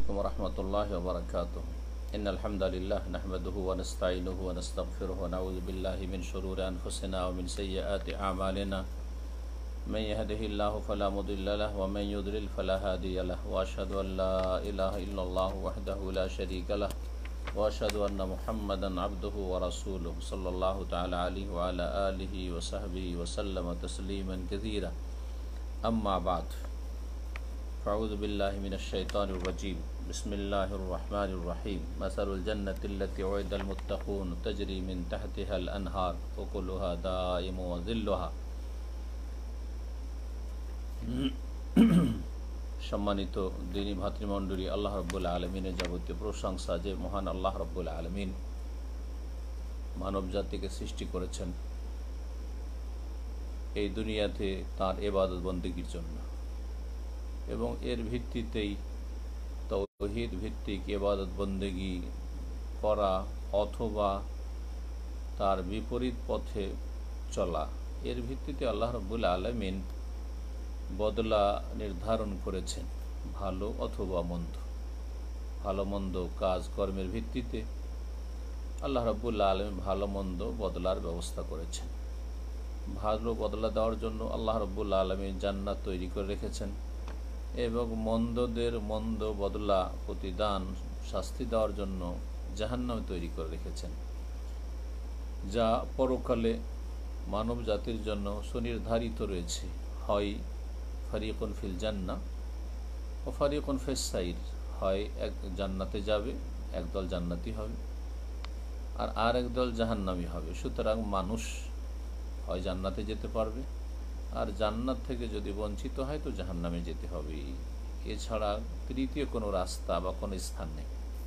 عليكم ورحمة الله وبركاته إن الحمد لله نحمده ونستعينه ونستغفره ونعوذ بالله من شرور أنفسنا ومن سيئات أعمالنا من يهده الله فلا مضل له ومن يضلل فلا هادي له وأشهد أن لا إله إلا الله وحده لا شريك له وأشهد أن محمدا عبده ورسوله صلى الله تعالى عليه وعلى آله وصحبه وسلم تسليما كثيرا أما بعد فأعوذ بالله من الشيطان الرجيم بسم الله الرحمن الرحيم مثل الجنة التي وعد المتقون تجري من تحتها الأنهار وكلها دائم وظلها সম্মানিত দিনী ভাতৃমণ্ডলী, আল্লাহ রাব্বুল আলামিনের যাবতীয় প্রশংসা যে মহান আল্লাহ রাব্বুল আলামিন মানব জাতিকে সৃষ্টি করেছেন এই দুনিয়াতে তার ইবাদত বন্দেগীর জন্য, এবং এর ভিত্তিতেই তাওহীদ ভিত্তিক ইবাদত বন্দেগী করা অথবা তার বিপরীত পথে চলা, এর ভিত্তিতে আল্লাহ রাব্বুল আলামিন বদলা নির্ধারণ করেছেন ভালো অথবা মন্দ। ভালো মন্দ কাজ কর্মের ভিত্তিতে আল্লাহ রাব্বুল আলামিন ভালো মন্দ বদলার ব্যবস্থা করেছেন। ভালো বদলা দেওয়ার জন্য আল্লাহ রাব্বুল আলামিন জান্নাত তৈরি করে রেখেছেন এবং মন্দদের মন্দ বদলা প্রতিদান শাস্তি দেওয়ার জন্য জাহান্নাম তৈরি করে রেখেছেন, যা পরকালে মানব জাতির জন্য সুনির্ধারিত রয়েছে। হয় ফারিকুন ফিল জান্নাহ ও ফারিকুন ফিস সাইর, হয় এক জান্নাতে যাবে, একদল জান্নাতি হবে আর একদল জাহান্নামী হবে। সুতরাং মানুষ হয় জান্নাতে যেতে পারবে, আর জান্নাত থেকে যদি বঞ্চিত হয় তো জাহান্নামে যেতে হবে। এছাড়া তৃতীয় কোনো রাস্তা বা কোনো স্থান নেই।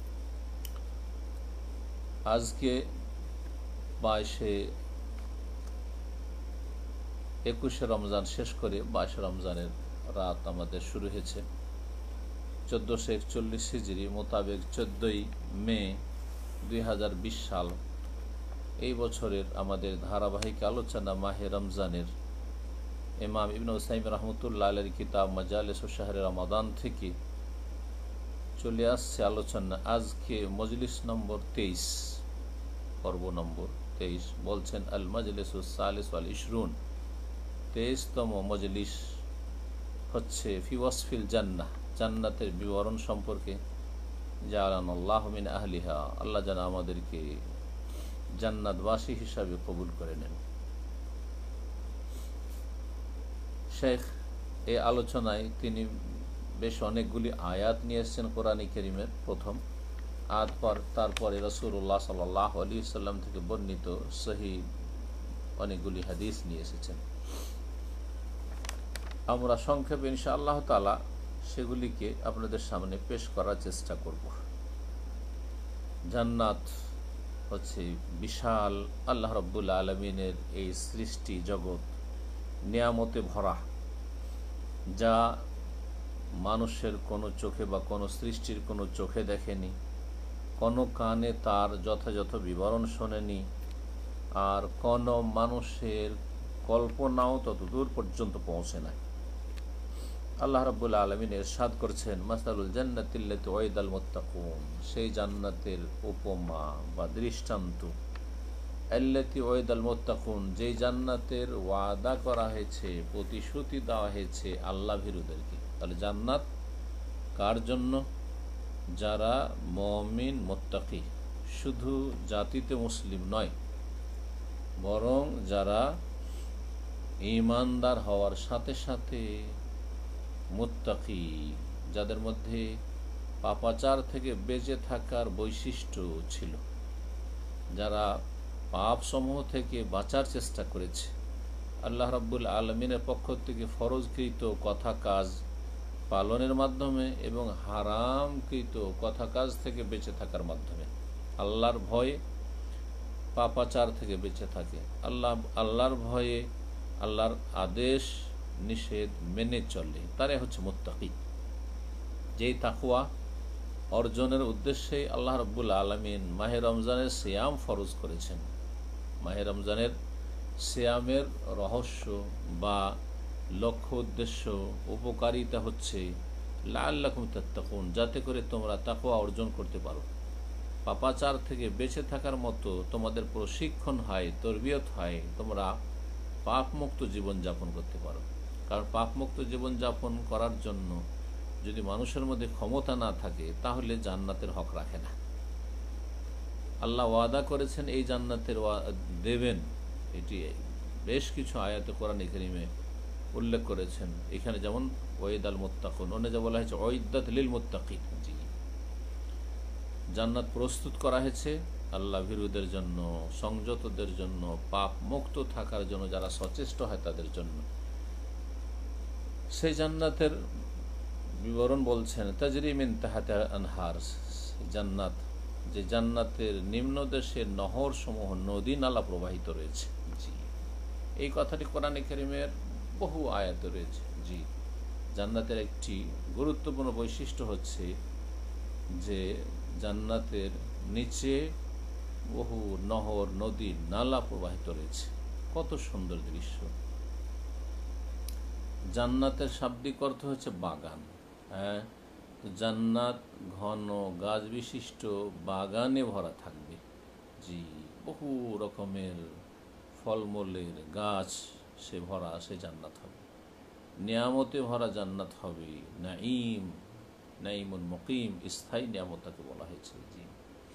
আজকে 21 রমজান শেষ করে 22 রমজানের রাত আমাদের শুরু হয়েছে 1441 হিজরি মোতাবেক 14ই মে 2020 সাল। এই বছরের আমাদের ধারাবাহিক আলোচনা মাহে রমজানের ইমাম ইবনে উসাইমিন রহমতুল্লাহ আলাইহির কিতাব মাজালিস ও শাহরে রমাদান থেকে চলে আসছে আলোচনা। আজকে মজলিস নম্বর 23, পর্ব নম্বর 23 বলছেন আল মাজলিসুস সালিস ওয়াল 20, 23তম মজলিস হচ্ছে ফি ওয়াসফিল জান্নাহ, জান্নাতের বিবরণ সম্পর্কে। জাআলানাল্লাহু মিন আহলিহা, আল্লাহ যেন আমাদেরকে জান্নাতবাসী হিসাবে কবুল করে নেন। শেখ এই আলোচনায় তিনি বেশ অনেকগুলি আয়াত নিয়ে এসেছেন কোরআনে কারীমের। প্রথম আয়াত তারপরে রাসূলুল্লাহ সাল্লাল্লাহু আলাইহি ওয়াসাল্লাম থেকে বর্ণিত সহিহ অনেকগুলি হাদিস নিয়ে এসেছেন। আমরা সংক্ষেপে ইনশাআল্লাহ তাআলা সেগুলিকে আপনাদের সামনে পেশ করার চেষ্টা করব। জান্নাত হচ্ছে বিশাল আল্লাহ রাব্বুল আলামিনের এই সৃষ্টি জগৎ, নিয়ামতে ভরা, যা মানুষের কোনো চোখে বা কোনো সৃষ্টির কোনো চোখে দেখেনি, কোনো কানে তার যথাযথ বিবরণ শোনেনি, আর কোনো মানুষের কল্পনাও ততদূর পর্যন্ত পৌঁছে নাই। আল্লাহ রাব্বুল আলামিন ইরশাদ করছেন মাসালুল জান্নাতিল্লাতী ওয়াইদাল মুত্তাকুন, সেই জান্নাতের উপমা বা দৃষ্টান্ত, আল্লাতী ওয়াইদাল মুত্তাকুন, যেই জান্নাতের ওয়াদা করা হয়েছে, প্রতিশ্রুতি দেওয়া হয়েছে আল্লাহ ভীরুদেরকে। তাহলে জান্নাত কার জন্য? যারা মুমিন মুত্তাকি, শুধু জাতিতে মুসলিম নয়, বরং যারা ঈমানদার হওয়ার সাথে সাথে মুত্তাকি, যাদের মধ্যে পাপাচার থেকে বেঁচে থাকার বৈশিষ্ট্য ছিল, যারা পাপ সমূহ থেকে বাঁচার চেষ্টা করেছে, আল্লাহ রাব্বুল আলামিনের পক্ষ থেকে ফরজকৃত কথা কাজ পালনের মাধ্যমে এবং হারামকৃত কথা কাজ থেকে বেঁচে থাকার মাধ্যমে, আল্লাহর ভয়ে পাপাচার থেকে বেঁচে থাকে, আল্লাহর ভয়ে আল্লাহর আদেশ নিষেধ মেনে চলে, তারাই হচ্ছে মুত্তাকি। যেই তাকওয়া অর্জনের উদ্দেশ্যে আল্লাহ রাব্বুল আলামিন মাহে রমজানের সিয়াম ফরজ করেছেন। মাহে রমজানের সিয়ামের রহস্য বা লক্ষ্য উদ্দেশ্য উপকারিতা হচ্ছে লাআল্লাকুম তাত্তাকুন, যাতে করে তোমরা তাকওয়া অর্জন করতে পারো। পাপাচার থেকে বেঁচে থাকার মতো তোমাদের প্রশিক্ষণ হয়, তরবিয়ত হয়, তোমরা পাপমুক্ত জীবনযাপন করতে পারো। কারণ পাপমুক্ত জীবনযাপন করার জন্য যদি মানুষের মধ্যে ক্ষমতা না থাকে তাহলে জান্নাতের হক রাখে না। আল্লাহ ওয়াদা করেছেন এই জান্নাতের দেবেন, এটি বেশ কিছু আয়াতে কোরআনে কারীমে উল্লেখ করেছেন। এখানে যেমন ওয়াইদাল মুত্তাকুন, অন্য যা বলা হয়েছে ওয়াইদাত লিল মুত্তাকিন, জি জান্নাত প্রস্তুত করা হয়েছে আল্লাহ ভীরুদের জন্য, সংযতদের জন্য, পাপ মুক্ত থাকার জন্য, যারা সচেষ্ট হয় তাদের জন্য। সেই জান্নাতের বিবরণ বলছেন তাজরি মিন তাহতিহা আনহার, জান্নাত, যে জান্নাতের নিম্নদেশের নহর সমূহ, নদী নালা প্রবাহিত রয়েছে। জি, এই কথাটি কোরআনে কারীমের বহু আয়াতে রয়েছে। জি, জান্নাতের একটি গুরুত্বপূর্ণ বৈশিষ্ট্য হচ্ছে যে জান্নাতের নিচে বহু নহর, নদী নালা প্রবাহিত রয়েছে। কত সুন্দর দৃশ্য! জান্নাতের শাব্দিক অর্থ হচ্ছে বাগান। হ্যাঁ, জান্নাত ঘন গাছ বিশিষ্ট বাগানে ভরা থাকবে। জি, বহু রকমের ফলমূলের গাছ সে ভরা, সে জান্নাত হবে। নিয়ামতে ভরা জান্নাত হবে। নাঈম, নাঈমুন মুকিম, স্থায়ী নিয়ামত তাকে বলা হয়েছে। জি,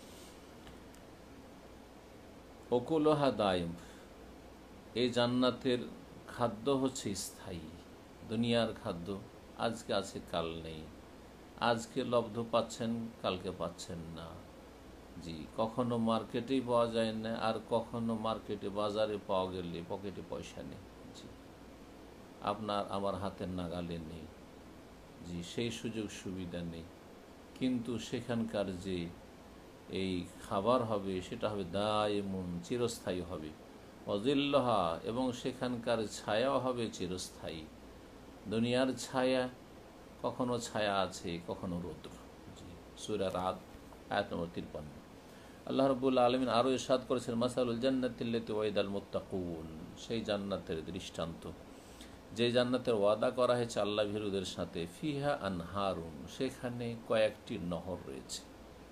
ওকুলহা দাইম, এই জান্নাতের খাদ্য হচ্ছে স্থায়ী। দুনিয়ার খাদ্য আজকে আছে কাল নেই, আজকে লব্ধ পাচ্ছেন কালকে পাচ্ছেন না। জি, কখনো মার্কেটেই পাওয়া যায় না, আর কখনো মার্কেটে বাজারে পাওয়া গেলে পকেটে পয়সা নেই। জি, আপনার আমার হাতের নাগালে নেই। জি, সেই সুযোগ সুবিধা নেই। কিন্তু সেখানকার যে এই খাবার হবে সেটা হবে দায়মুন, চিরস্থায়ী হবে। অজিল্লহা, এবং সেখানকার ছায়াও হবে চিরস্থায়ী। দুনিয়ার ছায়া, কখনো ছায়া আছে, কখনো রৌদ্র। জি, সূরা রাদ আয়াত নম্বর 53। আল্লাহ রাব্বুল আলামিন আরও ইরশাদ করেছেন মাসালুল জান্নাতিল্লাতী ওয়াইদাল মুত্তাকুন, সেই জান্নাতের দৃষ্টান্ত যে জান্নাতের ওয়াদা করা হয়েছে আল্লাহ ভীরুদের সাথে। ফিহা আনহারুন, সেখানে কয়েকটি নহর রয়েছে।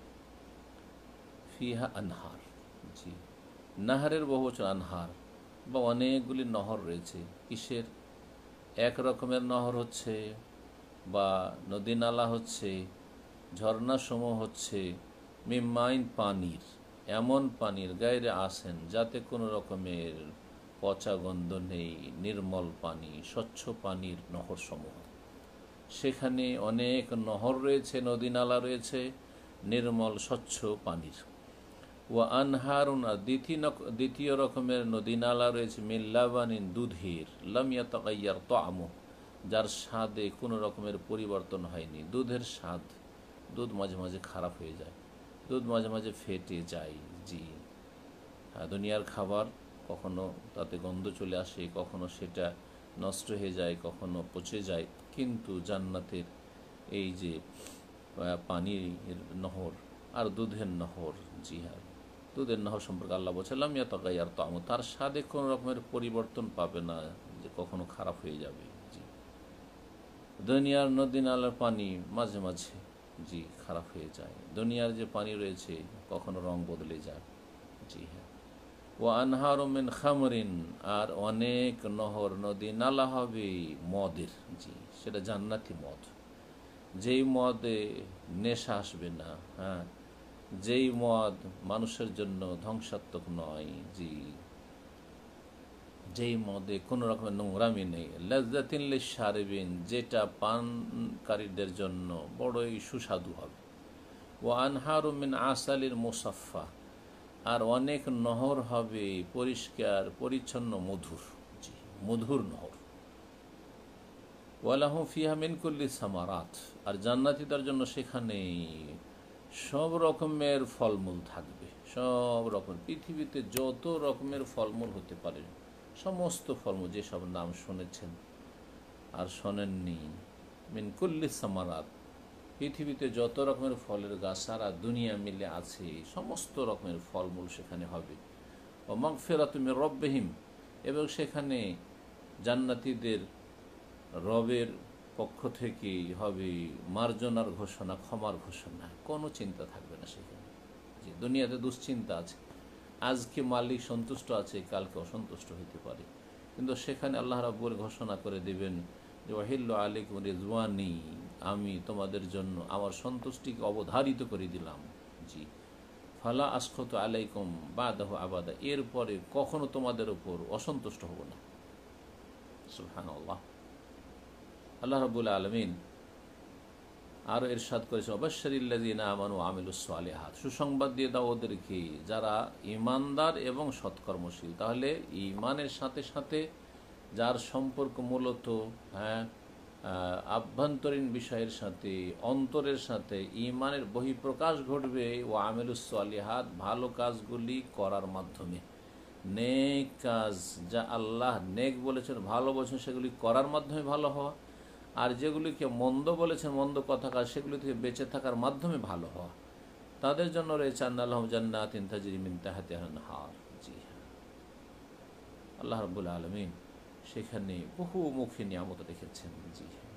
ফিহা আনহার, জি, নাহারের বহুবচন আনহার, বা অনেকগুলি নহর রয়েছে। কিসের? এক রকমের নহর হচ্ছে, বা নদী নালা হচ্ছে, ঝর্ণা সমূহ হচ্ছে, মিমাইন, পানির, এমন পানির, গায়রে আসেন, যাতে কোনো রকমের পচা গন্ধ নেই, নির্মল পানি, স্বচ্ছ পানির নহর সমূহ। সেখানে অনেক নহর রয়েছে, নদী নালা রয়েছে, নির্মল স্বচ্ছ পানির। ওয়া আনহারুন, দ্বিতীয় রকমের নদী নালা রয়েছে, মিল্লাবানিন, দুধের, লাম ইয়াতাগাইয়ার তা'মুহু, যার স্বাদে কোনো রকমের পরিবর্তন হয়নি। দুধের স্বাদ, দুধ মাঝে মাঝে খারাপ হয়ে যায়, দুধ মাঝে মাঝে ফেটে যায়। জি, দুনিয়ার খাবার কখনো তাতে গন্ধ চলে আসে, কখনো সেটা নষ্ট হয়ে যায়, কখনো পচে যায়। কিন্তু জান্নাতের এই যে পানির নহর আর দুধের নহর, জি হ্যাঁ, দুধের নহর সম্পর্কে আল্লাহ বলছিলাম ইয়াতাগাইয়ার তা'মুহু, তার স্বাদে কোনো রকমের পরিবর্তন পাবে না, যে কখনো খারাপ হয়ে যাবে। জি, দুনিয়ার নদী নালার পানি মাঝে মাঝে, জি, খারাপ হয়ে যায়। দুনিয়ার যে পানি রয়েছে কখনো রং বদলে যায়। জি হ্যাঁ, ওয়া আনহারু মিন খামরিন, আর অনেক নহর, নদী নালা হবে মদের। জি, সেটা জান্নাতি মদ, যেই মদে নেশা আসবে না। হ্যাঁ, যেই মদ মানুষের জন্য ধ্বংসাত্মক নয়। জি, যেই মদে কোনো রকমের নোংরামি নেই। লাজ্জাতিন লিশ-শারিবিন, যেটা পানকারীদের জন্য বড়ই সুস্বাদু হবে। ওয়া আনহারু মিন আসালিন মুসাফফা, আর অনেক নহর হবে পরিষ্কার পরিচ্ছন্ন মধুর। জি, মধুর নহর। ওয়ালাহুম ফিহা মিন কুল্লি সামারাত, আর জান্নাতীদের জন্য সেখানে সব রকমের ফলমূল থাকবে। সব রকম, পৃথিবীতে যত রকমের ফলমূল হতে পারে সমস্ত ফলমূল, যেসব নাম শুনেছেন আর শোনেননি, মিন কুল্লি সামারাত, পৃথিবীতে যত রকমের ফলের গাছ সারা দুনিয়া মিলে আছে, সমস্ত রকমের ফলমূল সেখানে হবে। ও মাগফিরাতুম মির রব্বিহিম, এবং সেখানে জান্নাতীদের রবের পক্ষ থেকে হবে মার্জনার ঘোষণা, ক্ষমার ঘোষণা, কোনো চিন্তা থাকবে না সেখানে। যে দুনিয়াতে দুশ্চিন্তা আছে, আজকে মালিক সন্তুষ্ট আছে, কালকে অসন্তুষ্ট হইতে পারে, কিন্তু সেখানে আল্লাহ রাব্বুল ঘোষণা করে দিবেন যে ওয়াহিল্লু আলাইকুম রিজওয়ানি, আমি তোমাদের জন্য আমার সন্তুষ্টিকে অবধারিত করে দিলাম। জি, ফালা আসখতু আলাইকুম বাদাহু আবাদা, এরপরে কখনো তোমাদের উপর অসন্তুষ্ট হব না। সুবহানাল্লাহ। আল্লাহ রাব্বুল আলামিন আরও ইরশাদ করেছেন অবাশশিরিল্লাযিনা আমানু ওয়া আমিলুস সালিহাত, সুসংবাদ দিয়ে দাও ওদেরকে যারা ঈমানদার এবং সৎকর্মশীল। তাহলে ঈমানের সাথে সাথে যার সম্পর্ক মূলত আভ্যন্তরীণ বিষয়ের সাথে, অন্তরের সাথে ঈমানের বহিঃপ্রকাশ ঘটবে ও আমিলুস সালিহাত, ভালো কাজগুলি করার মাধ্যমে। নেক কাজ, যা আল্লাহ নেক বলেছেন, ভালো বলেছেন, সেগুলি করার মাধ্যমে ভালো হওয়া, আর যেগুলিকে মন্দ বলেছেন, মন্দ কথা কাজ, সেগুলি থেকে বেঁচে থাকার মাধ্যমে ভালো হওয়া, তাদের জন্য রয়েছে আন্নালাহুম জান্নাতিন তাজরি মিন তাহতিহাল আনহার। জি হ্যাঁ, আল্লাহ রাব্বুল আলামিন সেখানে বহুমুখী নিয়ামত রেখেছেন। জি হ্যাঁ,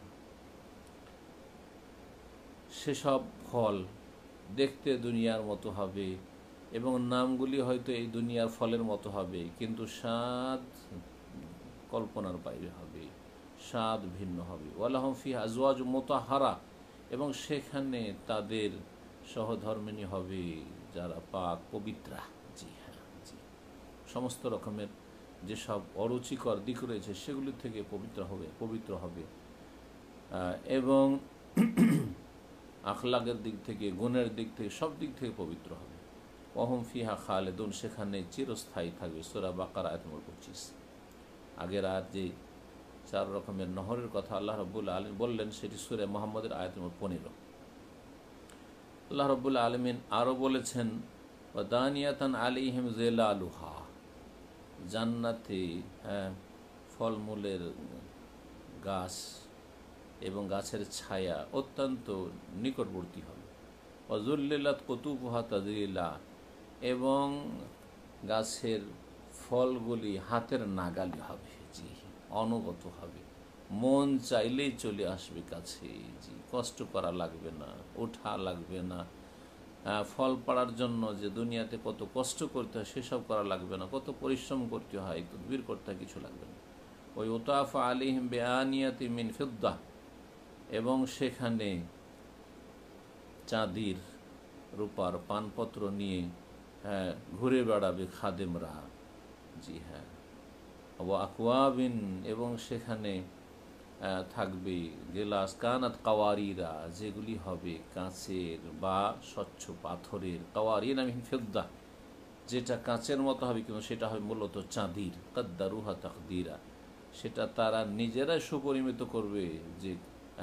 সেসব ফল দেখতে দুনিয়ার মতো হবে এবং নামগুলি হয়তো এই দুনিয়ার ফলের মতো হবে, কিন্তু স্বাদ কল্পনার বাইরে হবে, স্বাদ ভিন্ন হবে। ওয়ালাহুম ফিহা আজওয়াজুম মুতাহহারা, এবং সেখানে তাদের সহধর্মিণী হবে যারা পাক পবিত্রা। জি হ্যাঁ, জি, সমস্ত রকমের যেসব অরুচিকর দিক রয়েছে সেগুলি থেকে পবিত্র হবে এবং আখলাকের দিক থেকে, গুণের দিক থেকে, সব দিক থেকে পবিত্র হবে। ওয়াহুম ফিহা খালেদুন, সেখানে চিরস্থায়ী থাকবে। সূরা বাকারা আয়াত নম্বর 25। আগের আয়াত যে 4 রকমের নহরের কথা আল্লাহ রাব্বুল আলামিন বললেন, সেটি সূরা মুহাম্মদের আয়াত নম্বর 15। আল্লাহ রাব্বুল আলামিন আরও বলেছেন ওয়াদানিয়াতান আলাইহিম যিলালুহা, জান্নাতে ফলমূলের গাছ এবং গাছের ছায়া অত্যন্ত নিকটবর্তী হবে। ওয়াজুল্লিলাত কুতুবুহা তাযলিলা, এবং গাছের ফলগুলি হাতের নাগালে হবে। জি, অনুগত হবে, মন চাইলেই চলে আসবে কাছে। জি, কষ্ট করা লাগবে না, ওঠা লাগবে না, ফল পাড়ার জন্য যে দুনিয়াতে কত কষ্ট করতে হয় সেসব করা লাগবে না, কত পরিশ্রম করতে হয়, তদবির করতে হয়, কিছু লাগবে না। ওই উতাফা আলাইহিম বিআনিয়াতি মিন ফিদ্দাহ, এবং সেখানে চাঁদির রূপার পানপত্র নিয়ে ঘুরে বেড়াবে খাদেমরা। জি হ্যাঁ, ওয়া আকওয়াবিন, এবং সেখানে থাকবে গেলাস কানাত কাওয়ারিরা, যেগুলি হবে কাঁচের বা স্বচ্ছ পাথরের। কাওয়ারিনা মিন ফিদ্দাহ, যেটা কাঁচের মতো হবে কিন্তু সেটা হবে মূলত চাঁদির। কাদ্দারুহা তাকদীরা, সেটা তারা নিজেরাই সুপরিমিত করবে যে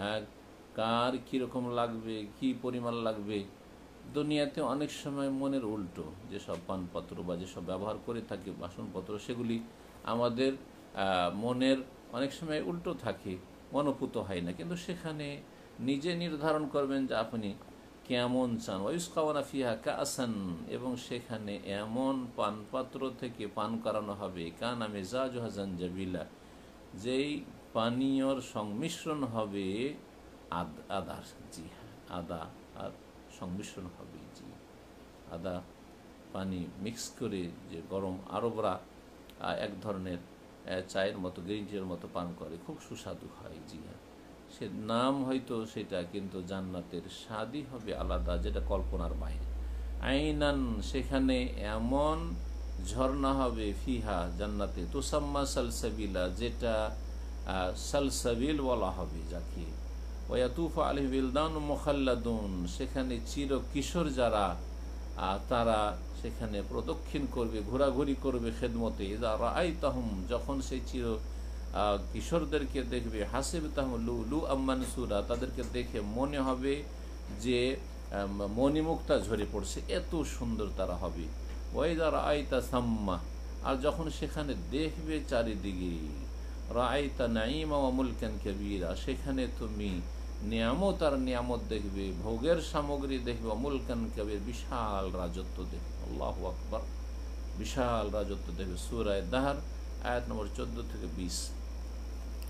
কার কীরকম লাগবে, কি পরিমাণ লাগবে। দুনিয়াতে অনেক সময় মনের উল্টো, যেসব পানপত্র বা যেসব ব্যবহার করে থাকি বাসনপত্র, সেগুলি আমাদের মনের অনেক সময় উল্টো থাকে, মনোপুত হয় না, কিন্তু সেখানে নিজে নির্ধারণ করবেন যে আপনি কেমন চান। ওয়ায়ুসকাওয়ানা ফিহা কাসান, এবং সেখানে এমন পানপাত্র থেকে পান করানো হবে কানা মিজাজুহা জানজাবিলা, যেই পানীয়র সংমিশ্রণ হবে আদার। জি হ্যাঁ, আদা আর সংমিশ্রণ হবে। জি, আদা পানি মিক্স করে যে গরম আরবরা এক ধরনের চায়ের মতো, গ্রিন টির মতো পান করে, খুব সুস্বাদু হয়। জি হ্যাঁ, সে নাম হয়তো সেটা, কিন্তু জান্নাতের স্বাদই হবে আলাদা, যেটা কল্পনার বাইরে। আইনান, সেখানে এমন ঝর্ণা হবে ফিহা জান্নাতে, তুসাম্মা সালসাবিলা, যেটা সালসাবিল বলা হবে যাকে। ওয়াতুফু আলাইহিম বিলদান মুখাল্লাদুন, সেখানে চির কিশোর যারা তারা সেখানে প্রদক্ষিণ করবে, ঘোরাঘুরি করবে খেদমতে। ইযা রাআইতাহুম, যখন সেই চির কিশোরদেরকে দেখবে, হাসিবতাহুম লুলুআম মানসুরা, তাদেরকে দেখে মনে হবে যে মণিমুক্তা ঝরে পড়ছে, এত সুন্দর তারা হবে। ওয়াইদা রাআইতা সাম্মা, আর যখন সেখানে দেখবে চারিদিকে, রাআইতা নাঈমা ওয়া মুলকান কাবীরা, সেখানে তুমি নিয়ামত আর নিয়ামত দেখবে, ভোগের সামগ্রী দেখবে, মুলকান কাবীর, বিশাল রাজত্ব দেখবে। আল্লাহু আকবার, বিশাল রাজত্ব দেখবে। সূরা দাহর আয়াত নম্বর 14 থেকে 20।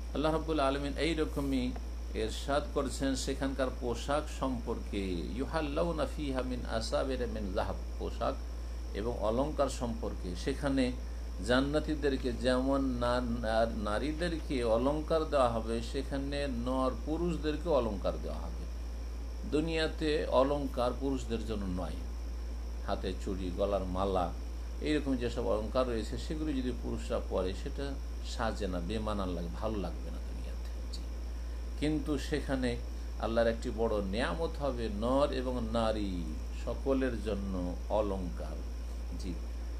আল্লাহ রাব্বুল আলামিন এইরকমই ইরশাদ করেছেন সেখানকার পোশাক সম্পর্কে, ইউহাল্লাউনা ফিহা মিন আসাবির মিন যাহাব, পোশাক এবং অলংকার সম্পর্কে। সেখানে জান্নাতীদেরকে যেমন নারীদেরকে অলংকার দেওয়া হবে, সেখানে নর পুরুষদেরকে অলংকার দেওয়া হবে। দুনিয়াতে অলংকার পুরুষদের জন্য নয়, হাতে চুড়ি, গলার মালা, এইরকম যেসব অলংকার রয়েছে সেগুলি যদি পুরুষরা পরে সেটা সাজে না, বেমানান লাগে, ভালো লাগবে না দুনিয়াতে। কিন্তু সেখানে আল্লাহর একটি বড় নিয়ামত হবে, নর এবং নারী সকলের জন্য অলংকার। জি,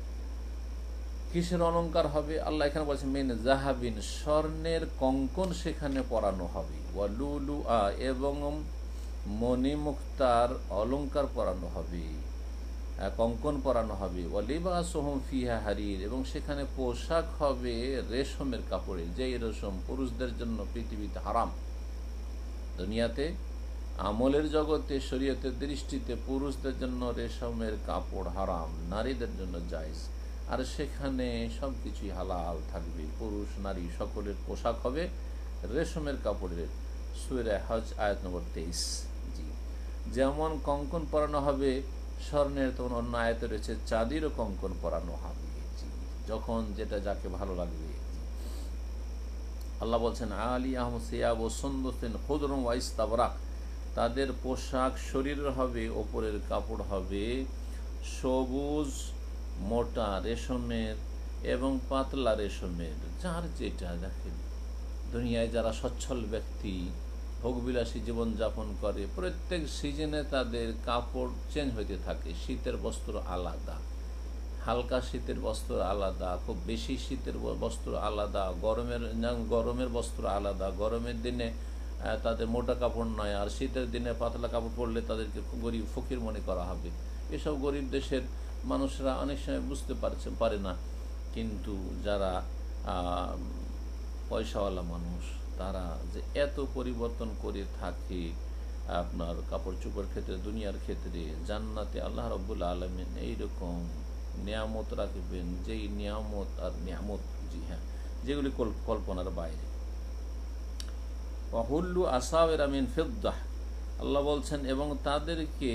কিসের অলংকার হবে? আল্লাহ এখানে বলছেন মিন জাহাবিন, স্বর্ণের কঙ্কন সেখানে পরানো হবে, ওয়ালুলুআ, এবং মণিমুক্তার অলংকার পরানো হবে, কঙ্কন পরানো হবে, ওয়ালিবাসুহুম ফিহা হারির, এবং সেখানে পোশাক হবে রেশমের কাপড়ে, যেই রেশম পুরুষদের জন্য পৃথিবীতে হারাম। দুনিয়াতে আমলের জগতে শরীয়তের দৃষ্টিতে পুরুষদের জন্য রেশমের কাপড় হারাম, নারীদের জন্য জায়েজ, আর সেখানে সব কিছুই হালাল থাকবে। পুরুষ নারী সকলের পোশাক হবে রেশমের কাপড়ের। সূরা হজ আয়াত নম্বর 23। জি, যেমন কঙ্কন পরানো হবে স্বর্ণের, তখন অন্য আয়াতে রয়েছে চাঁদিরও কঙ্কন পরানো হবে। জি, যখন যেটা যাকে ভালো লাগবে। আল্লাহ বলছেন আলী আহমদ সিয়াব ও সুন্দুসিন খুদরুম ওয়া ইস্তাবরাক, তাদের পোশাক শরীরের হবে, ওপরের কাপড় হবে সবুজ মোটা রেশমের এবং পাতলা রেশমের। যার যেটা দেখেন, দুনিয়ায় যারা সচ্ছল ব্যক্তি ভোগবিলাসী জীবনযাপন করে, প্রত্যেক সিজনে তাদের কাপড় চেঞ্জ হইতে থাকে। শীতের বস্ত্র আলাদা, হালকা শীতের বস্ত্র আলাদা, খুব বেশি শীতের বস্ত্র আলাদা, গরমের বস্ত্র আলাদা। গরমের দিনে তাদের মোটা কাপড় নয়, আর শীতের দিনে পাতলা কাপড় পরলে তাদেরকে গরিব ফকির মনে করা হবে। এসব গরিব দেশের মানুষরা অনেক সময় বুঝতে পারে না, কিন্তু যারা পয়সাওয়ালা মানুষ তারা যে এত পরিবর্তন করে থাকে আপনার কাপড় চোপড়ের ক্ষেত্রে, দুনিয়ার ক্ষেত্রে, জান্নাতে আল্লাহ রাব্বুল আলামিন এইরকম নিয়ামত রাখবেন, যেই নিয়ামত আর নিয়ামত, জি হ্যাঁ, যেগুলি কল্পনার বাইরে। ওয়াহুল্লু আসাওিরা মিন ফিদ্দাহ, আল্লাহ বলছেন এবং তাদেরকে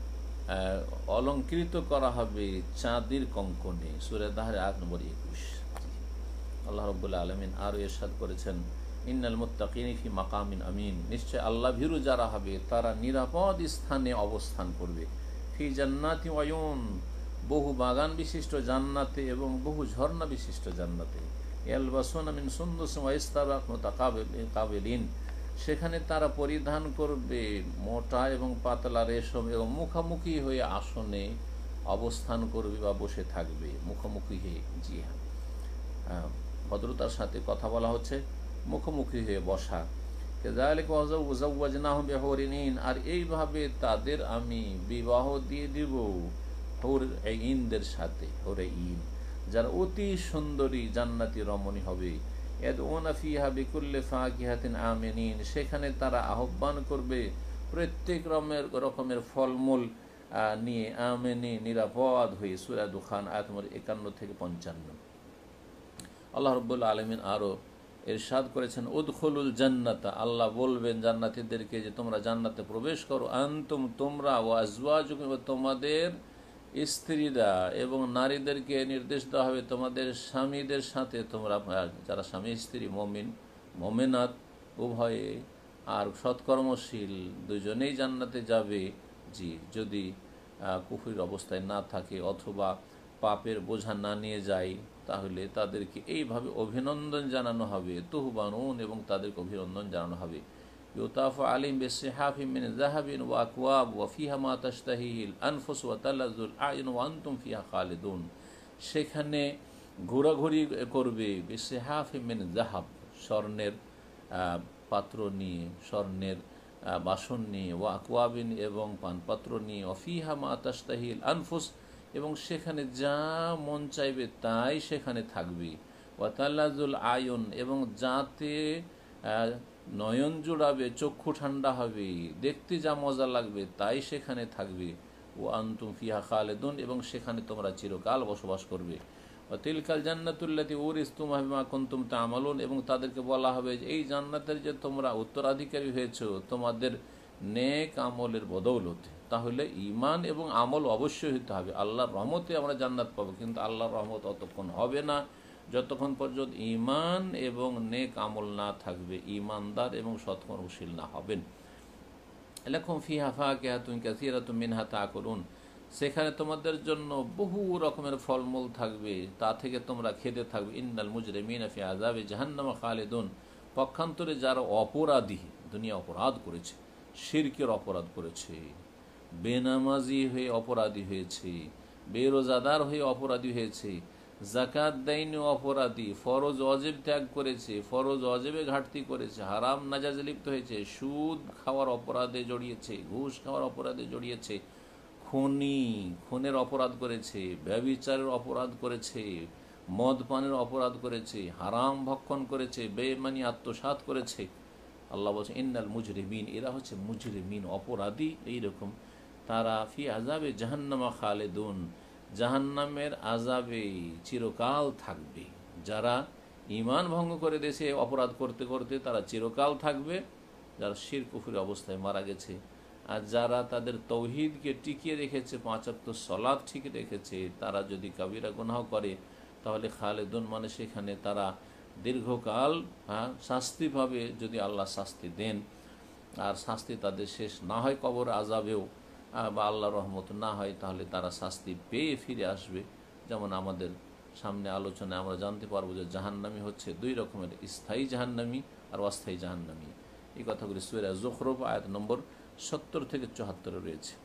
অলঙ্কৃত করা হবে চাঁদির কঙ্কনে। সূরা দাহর আয়াত নম্বর 21। আল্লাহ রাব্বুল আলামিন আরও ইরশাদ করেছেন ইন্নাল মুত্তাকিন ফি মাকামিন আমিন, নিশ্চয় আল্লাহ ভীরু যারা হবে তারা নিরাপদ স্থানে অবস্থান করবে। ফি জান্নাতি ওয়ায়ুন, বহু বাগান বিশিষ্ট জান্নাতে এবং বহু ঝর্ণা বিশিষ্ট জান্নাতে। ইয়ালবাসুনা মিন সুন্দুসিন ওয়া ইস্তাবরাক মুতাকাবিলিন, সেখানে তারা পরিধান করবে মোটা এবং পাতলা রেশম এবং মুখামুখি হয়ে আসনে অবস্থান করবে বা বসে থাকবে, মুখোমুখি হয়ে। জি হ্যাঁ, ভদ্রতার সাথে কথা বলা হচ্ছে, মুখোমুখি হয়ে বসা। আর এইভাবে তাদের আমি বিবাহ দিয়ে দিব হুর ঈনদের সাথে, হুরে ঈন যারা অতি সুন্দরী জান্নাতি রমণী হবে। সেখানে তারা আহ্বান করবে প্রত্যেক রকমের ফলমূল নিয়ে, আমেনি নিরাপদ হয়ে। সূরা দুখান আয়াত নম্বর 51 থেকে 55। আল্লাহ রাব্বুল আলামিন আরো ইরশাদ করেছেন উদখুলুল জান্নাতা, আল্লাহ বলবেন জান্নাতীদেরকে যে তোমরা জান্নাতে প্রবেশ করো, আনতুম, তোমরা, ওয়া আজওয়াজুকুম, তোমাদের স্ত্রীরা, এবং নারীদেরকে নির্দেশ দেওয়া হবে তোমাদের স্বামীদের সাথে, তোমরা যারা স্বামী স্ত্রী, মমিন মমিনাত উভয়ে আর সৎকর্মশীল দুজনেই জান্নাতে যাবে। জি, যদি কুফরির অবস্থায় না থাকে অথবা পাপের বোঝা না নিয়ে যায়, তাহলে তাদেরকে এইভাবে অভিনন্দন জানানো হবে। তুহবানুন, এবং তাদেরকে অভিনন্দন জানানো হবে। ইউতাফু আলিম বিসিহাফিন মিন যাহাবিন ওয়া আকওয়াব ওয়া ফিহা মা তাশতাহিহিল আনফুস ওয়া তালাযুল আয়ুন ওয়া আনতুম ফিহা খালিদুন, সেখানে ঘোরাঘুরি করবে বিসিহাফিন মিন যাহাব, স্বর্ণের পাত্র নিয়ে, স্বর্ণের বাসন নিয়ে, ওয়া আকওয়াবিন, এবং পানপাত্র নিয়ে, ওয়া ফিহা মা তাশতাহিল আনফুস, এবং সেখানে যা মন চাইবে তাই সেখানে থাকবে। ওয়া তালাযুল আয়ুন, এবং যাতে নয়ন জুড়াবে, চক্ষু ঠান্ডা হবে, দেখতে যা মজা লাগবে তাই সেখানে থাকবে। ও আনতুম ফিহা খালিদুন, এবং সেখানে তোমরা চিরকাল বসবাস করবে। তিলকাল জান্নাতুল্লাতী উরিসতুমুহা বিমা কুনতুম তা'মালুন, এবং তাদেরকে বলা হবে যে এই জান্নাতের যে তোমরা উত্তরাধিকারী হয়েছো তোমাদের নেক আমলের বদৌলতে। তাহলে ঈমান এবং আমল অবশ্যই হতে হবে। আল্লাহর রহমতে আমরা জান্নাত পাবো, কিন্তু আল্লাহর রহমত অতক্ষণ হবে না যতক্ষণ পর্যন্ত ঈমান এবং নেক আমল না থাকবে, ঈমানদার এবং সৎকর্মশীল না হবেন। লাকুম ফিহা ফাকিহাতুন কাসীরাতুম মিনহা তা'কুলুন, সেখানে তোমাদের জন্য বহু রকমের ফলমূল থাকবে, তা থেকে তোমরা খেতে থাকবে। ইন্নাল মুজরিমিনা ফি আযাবি জাহান্নাম খালিদুন, পক্ষান্তরে যারা অপরাধী, দুনিয়া অপরাধ করেছে, শিরকের অপরাধ করেছে, বেনামাজি হয়ে অপরাধী হয়েছে, বেরোজাদার হয়ে অপরাধী হয়েছে, জাকাত দেয়নি অপরাধী, ফরজ ওয়াজিব ত্যাগ করেছে, ফরজ ওয়াজিবে ঘাটতি করেছে, হারাম নাজাজে লিপ্ত হয়েছে, সুদ খাওয়ার অপরাধে জড়িয়েছে, ঘুষ খাওয়ার অপরাধে জড়িয়েছে, খুনের অপরাধ করেছে, ব্যভিচারের অপরাধ করেছে, মদ পানের অপরাধ করেছে, হারাম ভক্ষণ করেছে, বেঈমানি আত্মসাৎ করেছে। আল্লাহ বলছেন ইন্নাল মুজরিমিন, এরা হচ্ছে মুজরিমিন, অপরাধী। এইরকম তারা ফি আযাবে জাহান্নামা খালিদুন, জাহান্নামের আযাবে চিরকাল থাকবে। যারা ঈমান ভঙ্গ করে দেশে অপরাধ করতে করতে তারা চিরকাল থাকবে, যারা শিরক কুফরি অবস্থায় মারা গেছে। আর যারা তাদের তৌহিদকে টিকিয়ে রেখেছে, 5 ওয়াক্ত সালাত ঠিক রেখেছে, তারা যদি কাবিরা গুনাহ করে তাহলে খালেদুন মানে সেখানে তারা দীর্ঘকাল শাস্তি পাবে, যদি আল্লাহ শাস্তি দেন। আর শাস্তি তাদের শেষ না হয় কবর আযাবেও, বা আল্লাহ রহমত না হয়, তাহলে তারা শাস্তি পেয়ে ফিরে আসবে। যেমন আমাদের সামনে আলোচনায় আমরা জানতে পারবো যে জাহান্নামী হচ্ছে 2 রকমের, স্থায়ী জাহান্নামী আর অস্থায়ী জাহান্নামী। এই কথাগুলি সূরা যুখরুফ আয়াত নম্বর 70 থেকে 74 রয়েছে।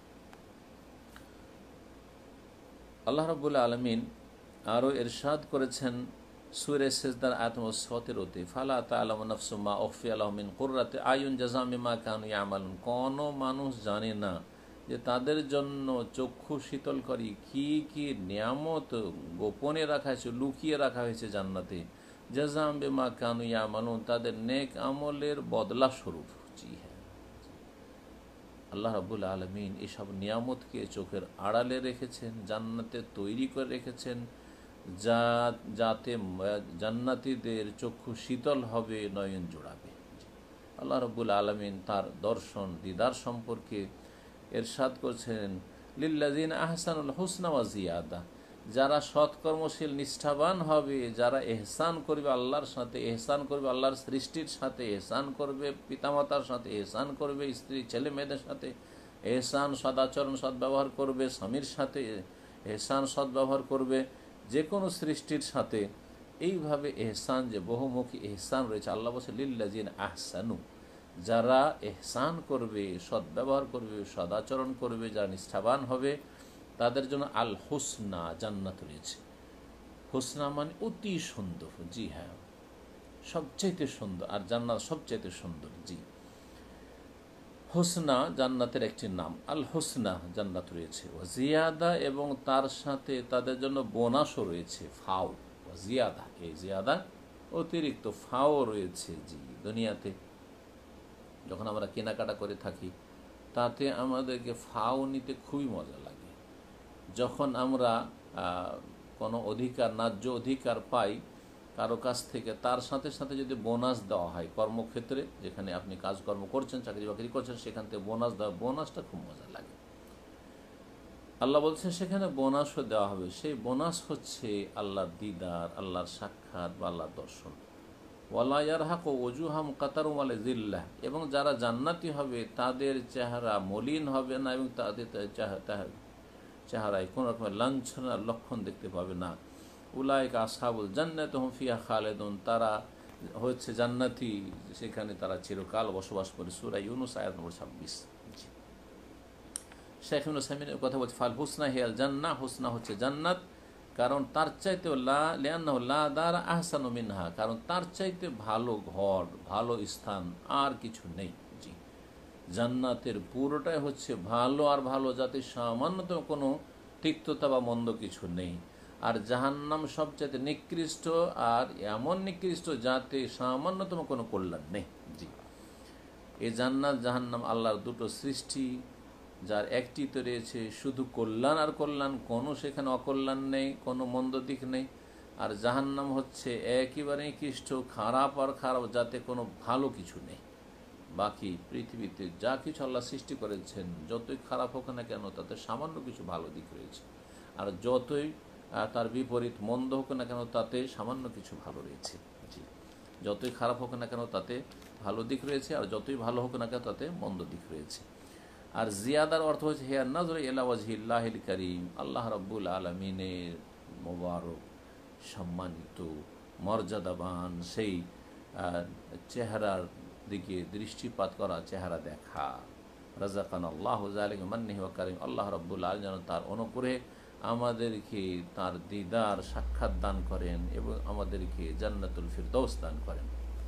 আল্লাহ রাব্বুল আলামিন আরও ইরশাদ করেছেন সূরা সিজদার আয়াত নম্বর 17-তে, ফালা তা'লামু নাফসুম মা উখফিয়া লাহুম মিন কুররাতি আয়ুন জাযাআম বিমা কানু ইয়ামালুন, কোনো মানুষ জানে না যে তাদের জন্য চক্ষু শীতলকারী কি কি নিয়ামত গোপনে রাখা হয়েছে, লুকিয়ে রাখা হয়েছে জান্নাতে, জাযাআম বিমা কানু ইয়ামালুন, তাদের নেক আমলের বদলা স্বরূপ। জি হ্যাঁ, আল্লাহ রাব্বুল আলামিন এসব নিয়ামতকে চোখের আড়ালে রেখেছেন, জান্নাতে তৈরি করে রেখেছেন, যাতে জান্নাতীদের চক্ষু শীতল হবে, নয়ন জোড়াবে। আল্লাহ রাব্বুল আলামিন তার দর্শন দিদার সম্পর্কে ইরশাদ করছেন, লিল্লাযিনা আহসানুল হুসনা ওয়া জিয়াদা, যারা সৎকর্মশীল নিষ্ঠাবান হবে, যারা এহসান করবে আল্লাহর সাথে, এহসান করবে আল্লাহর সৃষ্টির সাথে, এহসান করবে পিতামাতার সাথে, এহসান করবে স্ত্রী ছেলে মেয়েদের সাথে, এহসান সদাচরণ সদ্ব্যবহার করবে স্বামীর সাথে, এহসান সদ্ব্যবহার করবে যে কোনো সৃষ্টির সাথে। এইভাবে এহসান, যে বহুমুখী এহসান রয়েছে, আল্লাহ বলছে লিল্লাযিনা আহসানু, যারা এহসান করবে, সদ্ব্যবহার করবে, সদাচরণ করবে, যারা নিষ্ঠাবান হবে, তাদের জন্য আল হুসনা, জান্নাত রয়েছে। হুসনা মানে অতি সুন্দর। জি হ্যাঁ, সবচাইতে সুন্দর, আর জান্নাত সবচাইতে সুন্দর। জি, হুসনা জান্নাতের একটি নাম, আল হুসনা জান্নাত রয়েছে। ও জিয়াদা, এবং তার সাথে তাদের জন্য বোনাসও রয়েছে, ফাও জিয়াদা, এই জিয়াদা অতিরিক্ত ফাও রয়েছে। জি, দুনিয়াতে যখন আমরা কেনাকাটা করে থাকি তাতে আমাদেরকে ফাও নিতে খুবই মজা লাগে। যখন আমরা কোনো অধিকার, ন্যায্য অধিকার পাই কারো কাছ থেকে, তার সাথে সাথে যদি বোনাস দেওয়া হয়, কর্মক্ষেত্রে যেখানে আপনি কাজকর্ম করছেন, চাকরি বাকরি করছেন, সেখান থেকে বোনাস দেওয়া, বোনাসটা খুব মজা লাগে। আল্লাহ বলছেন সেখানে বোনাসও দেওয়া হবে। সেই বোনাস হচ্ছে আল্লাহর দিদার, আল্লাহর সাক্ষাৎ বা আল্লাহর দর্শন। ওয়ালা ইয়ারহাকু ওজুহাম কাতারুম ওয়ালা যিল্লাহ, এবং যারা জান্নাতি হবে তাদের চেহারা মলিন হবে না, এবং তাদের চেহারায় কোনো রকমের লাঞ্ছনার লক্ষণ দেখতে পাবে না। উলাইকা আসহাবুল জান্নাতি হুম ফিহা খালিদুন, তারা হচ্ছে জান্নাতি, সেখানে তারা চিরকাল বসবাস করে। সূরা ইউনূস আয়াত নম্বর 26। শেখ ইবনে সাইমিনের কথা বলছে, ফাল হুসনা হিয়াল জান্নাহ, হুসনা হচ্ছে জান্নাত, কারণ তার চাইতে লিআন্নাহু লা দারা আহসানু মিনহা, কারণ তার চাইতে ভালো ঘর, ভালো স্থান আর কিছু নেই। জি, জান্নাতের পুরোটাই হচ্ছে ভালো, আর ভালো যাতে সামান্যতম কোনো তিক্ততা বা মন্দ কিছু নেই। আর জাহান্নাম সবচাইতে নিকৃষ্ট, আর এমন নিকৃষ্ট যাতে সামান্যতম কোনো কল্যাণ নেই। জি, এই জান্নাত জাহান্নাম আল্লাহর দুটো সৃষ্টি, যার একটিতে রয়েছে শুধু কল্যাণ আর কল্যাণ, কোনো সেখানে অকল্যাণ নেই, কোনো মন্দ দিক নেই। আর জাহান্নাম হচ্ছে একেবারে নিকৃষ্ট, খারাপ আর খারাপ, যাতে কোনো ভালো কিছু নেই। বাকি পৃথিবীতে যা কিছু আল্লাহ সৃষ্টি করেছেন, যতই খারাপ হোক না কেন তাতে সামান্য কিছু ভালো দিক রয়েছে, আর যতই তার বিপরীত মন্দ হোক না কেন তাতে সামান্য কিছু ভালো রয়েছে। জি, যতই খারাপ হোক না কেন তাতে ভালো দিক রয়েছে, আর যতই ভালো হোক না কেন তাতে মন্দ দিক রয়েছে। আর জিয়াদার অর্থ হচ্ছে হিয়া নাজর ইলা ওয়াজহিল্লাহিল কারীম, আল্লাহ রাব্বুল আলামিনের মোবারক, সম্মানিত, মর্যাদাবান সেই চেহারার দিকে দৃষ্টিপাত করা, চেহারা দেখা। রাযাকান আল্লাহু যালিকা মান্নিহি ওয়া কারীম, আল্লাহ রাব্বুল আলামিন যেন তার অনুগ্রহে আমাদেরকে তার দিদার সাক্ষাৎ দান করেন এবং আমাদেরকে জান্নাতুল ফিরদৌস দান করেন।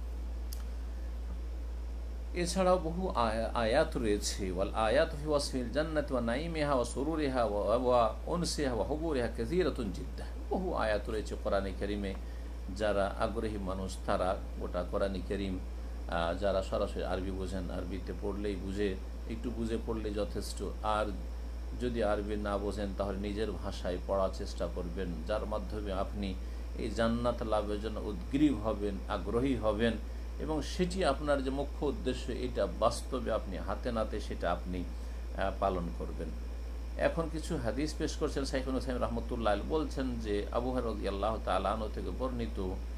এছাড়াও বহু আয়াত রয়েছে, ওয়াল আয়াতু ফি ওয়াসফিল জান্নাতি ওয়া নাঈমিহা ওয়া সুরুরিহা ওয়া উনসিহা ওয়া হুবুরিহা কাসীরাতুন জিদ্দাহ। বহু আয়াত রয়েছে কোরআনে কারীমে। যারা আগ্রহী মানুষ তারা গোটা কোরআনে কারীম, যারা সরাসরি আরবি বোঝেন, আরবিতে পড়লেই বুঝে, একটু বুঝে পড়লে যথেষ্ট। আর যদি আরবি না বোঝেন তাহলে নিজের ভাষায় পড়ার চেষ্টা করবেন, যার মাধ্যমে আপনি এই জান্নাত লাভের জন্য উদ্গ্রীব হবেন, আগ্রহী হবেন, এবং সেটি আপনার যে মুখ্য উদ্দেশ্য এটা বাস্তবে আপনি হাতে নাতে সেটা আপনি পালন করবেন। এখন কিছু হাদিস পেশ করছেন শাইখুল ইসলাম রাহমাতুল্লাহ আলাইহি, বলছেন যে আবু হুরায়রা রাদিয়াল্লাহু তাআলা আনহু থেকে বর্ণিত,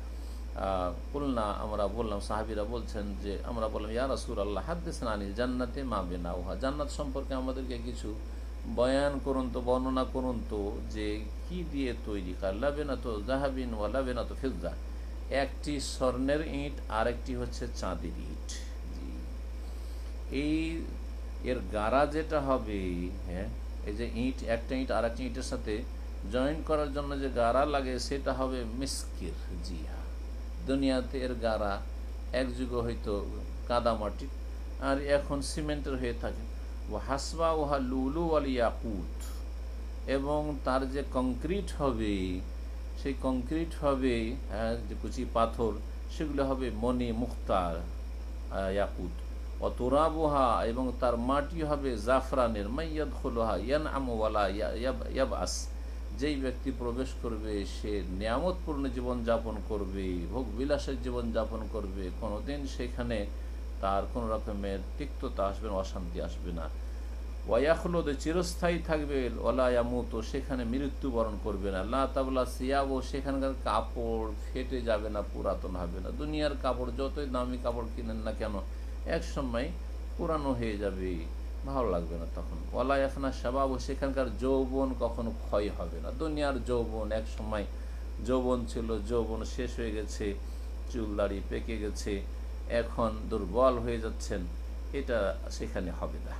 কুলনা, আমরা বললাম, সাহাবীরা বলছেন যে আমরা বললাম ইয়া রাসূলুল্লাহ হাদ্দিসনা আনিল জান্নাতি মা বিনাউহা, জান্নাত সম্পর্কে আমাদেরকে কিছু বয়ান করুন তো, বর্ণনা করুন তো, যে কি দিয়ে তৈরি। লাবিনাতু যাহাবিন ওয়া লাবিনাতু ফিদ্দা, একটি স্বর্ণের ইট আর একটি হচ্ছে চাঁদের ইট। জি, এই এর গাড়া যেটা হবে, হ্যাঁ, এই যে ইট, একটা ইট আর একটা ইটের সাথে জয়েন করার জন্য যে গাড়া লাগে সেটা হবে মিসকির। জি হ্যাঁ, দুনিয়াতে এর গাড়া এক যুগ হয়তো কাদামাটির, আর এখন সিমেন্টের হয়ে থাকে। ও হাসবা ওহা লুলু ওয়াল ইয়াকুত, এবং তার যে কংক্রিট হবে, সেই কংক্রিট হবে, যে কুচি পাথর, সেগুলো হবে মণি মুক্তার, ইয়াকুত। অতুরাবুহা, এবং তার মাটি হবে জাফরানের। মাইয়াদখুলুহা ইয়ানআমু ওয়ালা ইয়াবআস, যেই ব্যক্তি প্রবেশ করবে সে নিয়ামতপূর্ণ জীবন যাপন করবে, ভোগ বিলাসের জীবন যাপন করবে, কোনোদিন সেখানে তার কোনো রকমের তিক্ততা আসবে না, অশান্তি আসবে না। ওয়ায়াখলুদ, চিরস্থায়ী থাকবে। ওয়ালা ইয়ামুত, সেখানে মৃত্যুবরণ করবে না। লা তাবলা সিয়াবু, সেখানকার কাপড় ফেটে যাবে না, পুরাতন হবে না। দুনিয়ার কাপড় যতই দামি কাপড় কিনেন না কেন এক সময় পুরানো হয়ে যাবে, ভালো লাগবে না তখন। ওয়ালা ইয়াফনা শাবাবু, সেখানকার যৌবন কখনো ক্ষয় হবে না। দুনিয়ার যৌবন, এক সময় যৌবন ছিল, যৌবন শেষ হয়ে গেছে, চুল দাড়ি পেকে গেছে, এখন দুর্বল হয়ে যাচ্ছেন, এটা সেখানে হবে না।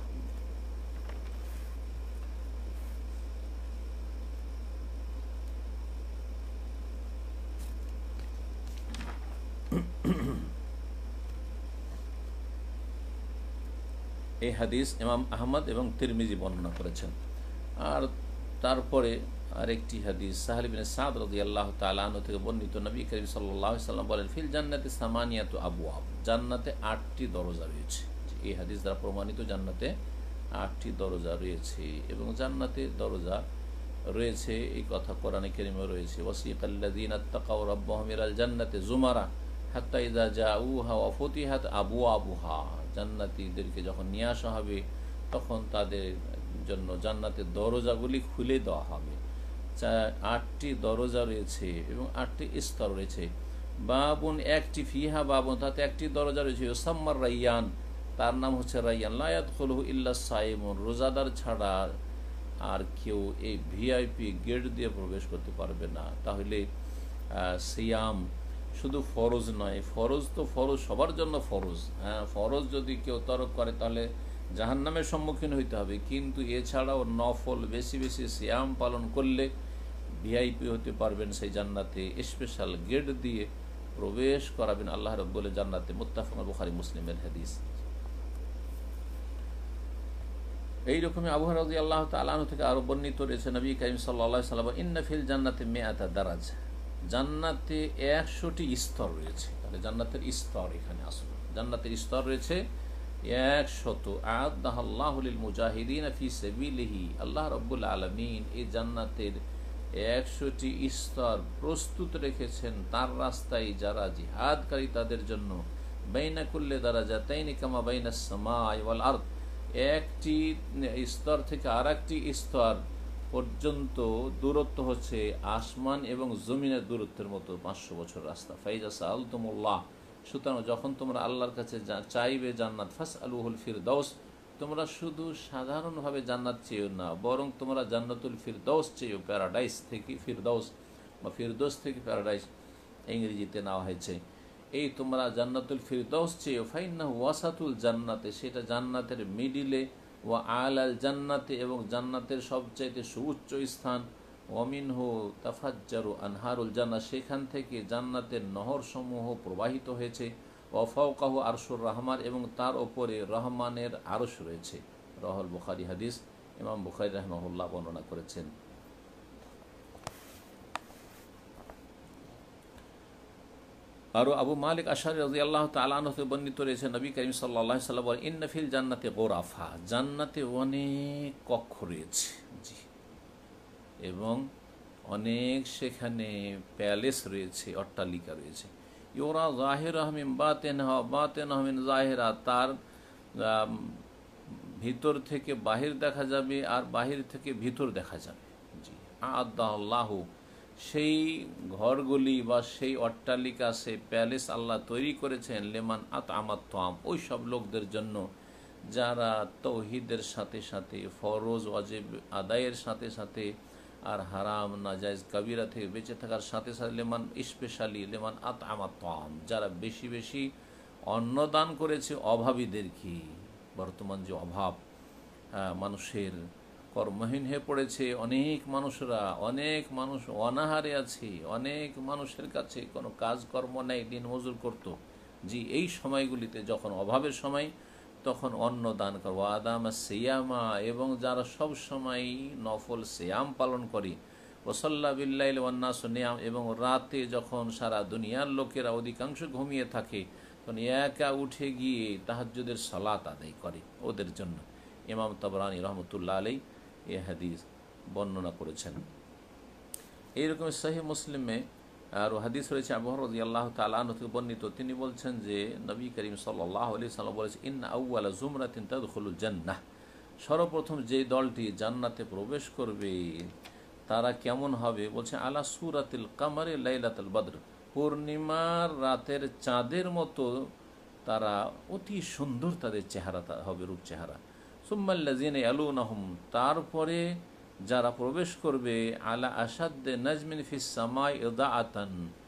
এই হাদিস ইমাম আহমদ এবং তিরমিজি বর্ণনা করেছেন। আর তারপরে আরেকটি হাদিস সাহল ইবনে সাদ রাদিয়াল্লাহু তাআলা আনহু থেকে বর্ণিত, নবী করিম সাল্লাল্লাহু আলাইহি ওয়াসাল্লাম বলেন, ফিল জান্নাতি সামানিয়াতু আবওয়াব, জান্নাতে 8টি দরজা রয়েছে। এই হাদিস দ্বারা প্রমাণিত জান্নাতে 8টি দরজা রয়েছে, এবং জান্নাতে দরজা রয়েছে এই কথা কোরআনে কারীমে রয়েছে। ওয়াসিকাল্লাযীনা তাকাউ রাব্বাহুম ইলাল জান্নাতি যুমারা হাত্তা ইযা জাউহা ওয়া ফুতিহাত আবওয়াবুহা, জান্নাতীদেরকে যখন নিয়ে আসা হবে তখন তাদের জন্য জান্নাতের দরজাগুলি খুলে দেওয়া হবে। 8টি দরজা রয়েছে এবং 8টি স্তর রয়েছে। বাবুন, একটি, ফিহা বাবুন, তাতে একটি দরজা রয়েছে, ইউসাম্মার রাইয়ান, তার নাম হচ্ছে রাইয়ান। লা ইয়াদখুলুহু ইল্লা সাইমুন, রোজাদার ছাড়া আর কেউ এই ভিআইপি গেট দিয়ে প্রবেশ করতে পারবে না। তাহলে সিয়াম শুধু ফরজ নয়, ফরজ তো ফরজ, সবার জন্য ফরজ। হ্যাঁ, ফরজ যদি কেউ তরক করে তাহলে জাহান্নামের সম্মুখীন হইতে হবে, কিন্তু এছাড়াও নফল বেশি বেশি সিয়াম পালন করলে ভিআইপি হতে পারবেন, সেই জান্নাতে স্পেশাল গেট দিয়ে প্রবেশ করাবেন আল্লাহ রাব্বুল জান্নাতে। মুত্তাফাক বুখারী মুসলিমের হাদিস। এইরকমই আবু হুরায়রা রাদিয়াল্লাহু তাআলা আনহু থেকে আরো বর্ণিত রয়েছে, নবী করিম সাল্লাল্লাহু আলাইহি ওয়াসাল্লাম, ইন্না ফিল জান্নাতি মিআতা দারাজা, জান্নাতে 100টি স্তর রয়েছে। তাহলে জান্নাতের স্তর এখানে আসলে, জান্নাতের স্তর রয়েছে 100। আ'আদাল্লাহু লিল মুজাহিদিন ফি সাবিলিহি, আল্লাহ রাব্বুল আলামিন এই জান্নাতের 100টি স্তর প্রস্তুত রেখেছেন তার রাস্তায় যারা জিহাদকারী তাদের জন্য। বাইনা কুল্লে দারাজাতাইনি কামা বাইনাস সামাই ওয়াল আরদ, একটি স্তর থেকে আর একটি স্তর পর্যন্ত দূরত্ব হচ্ছে আসমান এবং জমিনের দূরত্বের মতো 500 বছর রাস্তা। ফাইজা সাআলতুমুল্লাহ, সুতরাং যখন তোমরা আল্লাহর কাছে চাইবে জান্নাত, ফাসআলুহুল ফিরদাউস, তোমরা শুধু সাধারণভাবে জান্নাত চেয়েও না, বরং তোমরা জান্নাতুল ফিরদাউস চেয়েও, প্যারাডাইস থেকে ফিরদাউস বা ফিরদৌস থেকে প্যারাডাইস ইংরেজিতে নেওয়া হয়েছে। এই তোমরা জান্নাতুল ফিরদাউস চেয়েও, ফাইন্নাহু ওয়াসাতুল জান্নাতে, সেটা জান্নাতের মিডিলে, ওয়া আলাল জান্নাতে, এবং জান্নাতের সবচাইতে সুউচ্চ স্থান, ওয়ামিনহু তাফাজ্জারু আনহারুল জান্নাত, সেখান থেকে জান্নাতের নহরসমূহ প্রবাহিত হয়েছে, ওয়া ফাওকাহু আরশুর রহমান, এবং তার ওপরে রহমানের আরশ রয়েছে। রাহুল বুখারী হাদিস, ইমাম বুখারী রাহিমাহুল্লাহ বর্ণনা করেছেন। আর আবু মালিক আশআরী রাদিয়াল্লাহু তাআলা আনহু থেকে বর্ণিত রয়েছে, নবী করিম সাল্লাল্লাহু আলাইহি ওয়াসাল্লাম বলেন, ইন্না ফিল জান্নাতি গুরাফা, জান্নাতে অনেক কক্ষ রয়েছে, জি, এবং অনেক সেখানে প্যালেস রয়েছে, অট্টালিকা রয়েছে। ইউরা যাহিরাহু মিন বাতিনহা বাতিনহু মিন যাহিরা, তার ভিতর থেকে বাহির দেখা যাবে আর বাহির থেকে ভিতর দেখা যাবে। জি, আ'আদাল্লাহু, সেই ঘরগুলি বা সেই অট্টালিকা, সেই প্যালেস আল্লাহ তৈরি করেছেন লিমান আত'আমাত তা'আম, ওই সব লোকদের জন্য যারা তৌহিদের সাথে সাথে, ফরজ ওয়াজিব আদায়ের সাথে সাথে, আর হারাম নাজায়েজ কাবিরা থেকে বেঁচে থাকার সাথে সাথে, লিমান স্পেশালি লিমান আত'আমাত তা'আম, যারা বেশি বেশি অন্ন দান করেছে অভাবীদেরকে। বর্তমান যে অভাব, মানুষের কর্মহীন হয়ে পড়েছে, অনেক মানুষরা, অনেক মানুষ অনাহারে আছে, অনেক মানুষের কাছে কোনো কাজকর্ম নেই, দিন মজুর করত। জি, এই সময়গুলিতে যখন অভাবের সময়, তখন অন্ন দান করবো। আদামা সিয়ামা, এবং যারা সব সময় নফল সিয়াম পালন করে, ওয়াসাল্লা বিল্লাইল ওয়ান্নাসু নিয়াম, এবং রাতে যখন সারা দুনিয়ার লোকেরা অধিকাংশ ঘুমিয়ে থাকে, তখন একা উঠে গিয়ে তাহাজ্জুদের সালাত আদায় করে ওদের জন্য। ইমাম তাবরানী রহমতুল্লাহ আলাইহি এ হাদিস বর্ণনা করেছেন। এইরকম সহিহ মুসলিমে আরও হাদিস রয়েছে, আবু হুরায়রা রাদিয়াল্লাহু তাআলা আনহু থেকে বর্ণিত, তিনি বলছেন যে নবী করিম সাল্লাল্লাহু আলাইহি ওয়াসাল্লাম বলেছেন, ইন্না আউওয়ালা জুমরাতিন তাদখুলুল জান্নাহ, সর্বপ্রথম যে দলটি জান্নাতে প্রবেশ করবে তারা কেমন হবে? বলছে, আলা সূরাতিল কামারি লাইলাতুল বদর, পূর্ণিমার রাতের চাঁদের মতো তারা, অতি সুন্দর তাদের চেহারা হবে, রূপ চেহারা। সুম্মাল্লাযিনা ইয়ালুনাহুম, তারপরে যারা প্রবেশ করবে, আলা আসাদ্দে নাজমিন ফিস সামাই ইদাআতান,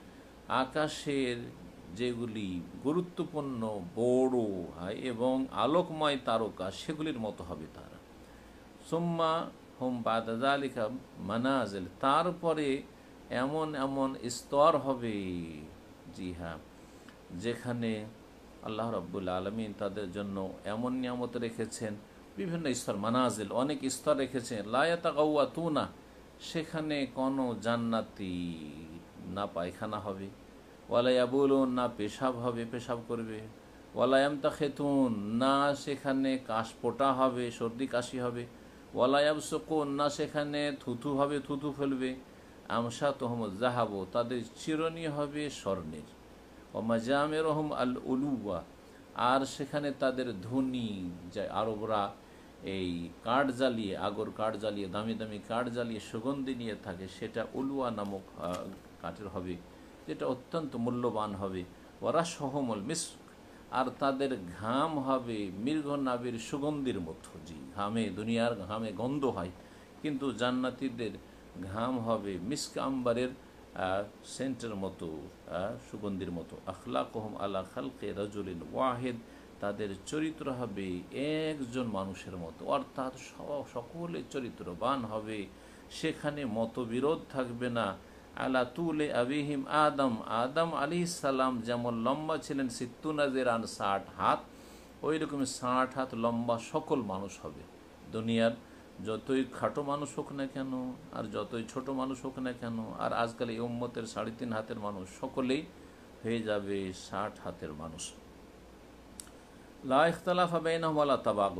আকাশের যেগুলি গুরুত্বপূর্ণ বড় এবং আলোকময় তারকা, সেগুলির মতো হবে তারা। সুম্মা হুম বাদা যালিকা মানাজিল, তারপরে এমন এমন স্তর হবে, জি হ্যাঁ, যেখানে আল্লাহ রাব্বুল আলামিন তাদের জন্য এমন নিয়ামত রেখেছেন, বিভিন্ন স্তর, মানাজিল, অনেক স্তর রেখেছেন। লা ইয়াতাগাওয়াতুনা, সেখানে কোনো জান্নাতি না পায়খানা হবে, ওয়ালা ইয়াবুলুন, না পেশাব হবে, পেশাব করবে, ওয়ালা ইয়ামতাখিতুন, না সেখানে কাশপোটা হবে, সর্দি কাশি হবে, ওয়ালা ইয়াবসুকুন, না সেখানে থুথু হবে, থুথু ফেলবে, আমশাতুহুমুজ যাহাব, তাদের চিরুনি হবে স্বর্ণের, ও মাজামিরুহুম আল উলুওয়া, আর সেখানে তাদের ধনী, যে আরবরা এই কাঠ জ্বালিয়ে, আগর কাঠ জ্বালিয়ে, দামি দামি কাঠ জ্বালিয়ে সুগন্ধি নিয়ে থাকে, সেটা উলুয়া নামক কাঠের হবে, যেটা অত্যন্ত মূল্যবান হবে। ওয়ারাশহুমুল মিস্ক, আর তাদের ঘাম হবে মৃগনাভির সুগন্ধির মতো। জি, ঘামে, দুনিয়ার ঘামে গন্ধ হয়, কিন্তু জান্নাতীদের ঘাম হবে মিস্ক আম্বারের সেন্টের মতো, সুগন্ধির মতো। আখলাকুহুম আলা খালকে রাজুলিন ওয়াহিদ, তাদের চরিত্র হবে একজন মানুষের মতো, অর্থাৎ সকলে চরিত্রবান হবে, সেখানে মতবিরোধ থাকবে না। আলা তুলে আবিহিম আদম, আদম আলাইহিস সালাম যেমন লম্বা ছিলেন, সিত্তুনা জিরান, 60 হাত, ওই রকম 60 হাত লম্বা সকল মানুষ হবে। দুনিয়ার যতই খাটো মানুষ হোক না কেন, আর যতই ছোট মানুষ হোক না কেন, আর আজকাল এই উম্মতের 3.5 হাতের মানুষ, সকলেই হয়ে যাবে 60 হাতের মানুষ। লা ইখতিলাফা বাইনাহুম ওয়ালা তাবাগুজ,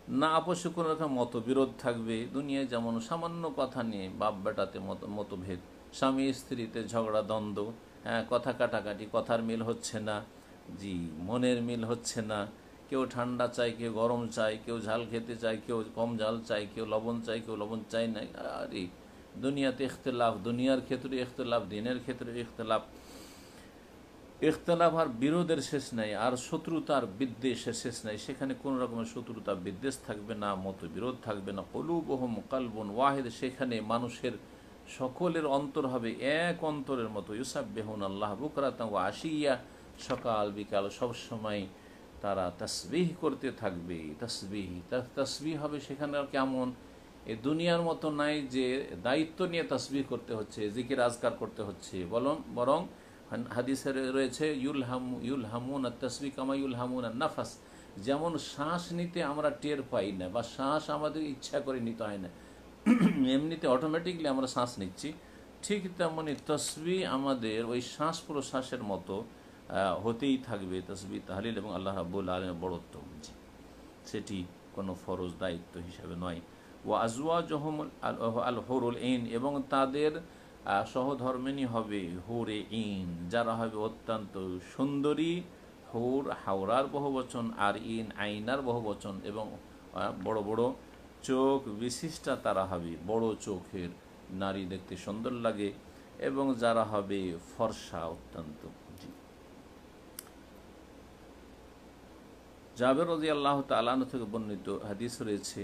না আপসে কোনো রকম মতবিরোধ থাকবে। দুনিয়ায় যেমন সামান্য কথা নিয়ে বাপ বেটাতে মতভেদ, স্বামী স্ত্রীতে ঝগড়া দ্বন্দ্ব, কথা কাটাকাটি, কথার মিল হচ্ছে না, জি মনের মিল হচ্ছে না, কেউ ঠান্ডা চায়, কেউ গরম চায়, কেউ ঝাল খেতে চায়, কেউ কম ঝাল চায়, কেউ লবণ চায়, কেউ লবণ চায় না। আরে দুনিয়াতে ইখতিলাফ, দুনিয়ার ক্ষেত্রে ইখতিলাফ, দিনের ক্ষেত্রে ইখতিলাফ, ইখতিলাফ আর বিরোধের শেষ নাই, আর শত্রুতার বিদ্বেষের শেষ নাই। সেখানে কোনো রকমের শত্রুতা বিদ্বেষ থাকবে না, মতবিরোধ থাকবে না। কুলুবুহুম কালবুন ওয়াহিদ, সেখানে মানুষের সকলের অন্তর হবে এক অন্তরের মতো। ইউসাব্বিহুন আল্লাহ বুকরাতান ওয়া আশিয়া, সকাল বিকাল সব সময় তারা তাসবিহ করতে থাকবে। তাসবিহ হবে সেখানে কেমন? এ দুনিয়ার মতো নাই যে দায়িত্ব নিয়ে তাসবিহ করতে হচ্ছে, জিকির আজকার করতে হচ্ছে, বরং হাদিসে রয়েছে ইউলহামুন তাসবিহ কামা ইউলহামুন নাফাস, যেমন শ্বাস নিতে আমরা টের পাই না বা শ্বাস আমাদের ইচ্ছা করে নিতে হয় না, এমনিতে অটোমেটিকলি আমরা শ্বাস নিচ্ছি, ঠিক তেমনি তসবিহ আমাদের ওই শ্বাস প্রশ্বাসের মতো হতেই থাকবে। তসবিহ তাহলিল এবং আল্লাহ রাব্বুল আলামিনের বড়ত্ব, সেটি কোনো ফরজ দায়িত্ব হিসাবে নয়। ও আজওয়াজুহুম আল হুরুল ঈন, এবং তাদের সহধর্মিণী হবে হুরে ঈন, যারা হবে অত্যন্ত সুন্দরী। হুর হাওরার বহুবচন, আর ঈন আইনার বহুবচন, এবং বড় বড় চোখ বিশিষ্টা তারা হবে, বড় চোখের নারী দেখতে সুন্দর লাগে, এবং যারা হবে ফর্সা অত্যন্ত। জাবের রাদিয়াল্লাহু তাআলা আনহু থেকে বর্ণিত হাদিস রয়েছে,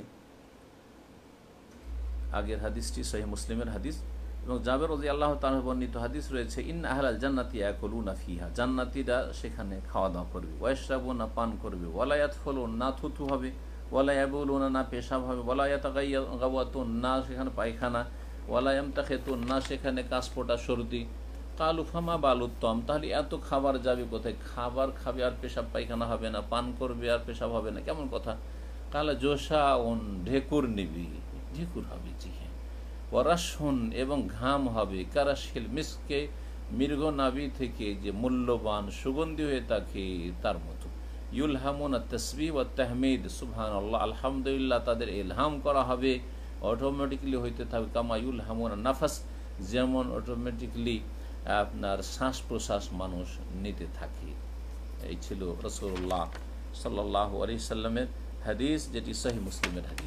আগের হাদিসটি সহিহ মুসলিমের হাদিস, এবং জাবের রাদিয়াল্লাহু তাআলা বর্ণিত হাদিস রয়েছে, ইন্না আহলাল জান্নাতি ইয়াকুলুনা ফিহা, জান্নাতীরা সেখানে খাওয়া দাওয়া করবে, ওয়াশরাবুনা পান করবে, ওয়ালা ইয়াদখুলুন না থুতু হবে, ওয়ালা ইয়াবুলুনা না পেশাব হবে, ওয়ালা ইয়াতাগাওয়াতুন না সেখানে পায়খানা, ওয়ালা ইয়ামতাখিতুন না সেখানে কাশফোঁটা সর্দি। কালু ফামা বালুত্তম, তাহলে এত খাবার যাবে কোথায়? খাবার খাবে আর পেশাব পায়খানা হবে না, পান করবে আর পেশাব হবে না, কেমন কথা? কালা জোসা ওন ঢেকুর নিবি, ঢেকুর হবে, জি হ্যাঁ। ওয়ারাসুন এবং ঘাম হবে, কারাশিল মিসকে মৃগ নাভি থেকে যে মূল্যবান সুগন্ধি হয়ে থাকে তার মতো। ইউলহামুনা তাসবিহ ওয়া তাহমিদ, সুবহানাল্লাহ আলহামদুলিল্লাহ তাদের ইলহাম করা হবে, অটোমেটিকলি হইতে থাকবে। কামা ইউলহামুনা নাফাস, যেমন অটোমেটিকলি আপনার শ্বাস প্রশ্বাস মানুষ নিতে থাকে। এই ছিল রাসূলুল্লাহ সাল্লাল্লাহু আলাইহি সাল্লামের হাদিস, যেটি সহিহ মুসলিমের হাদিস।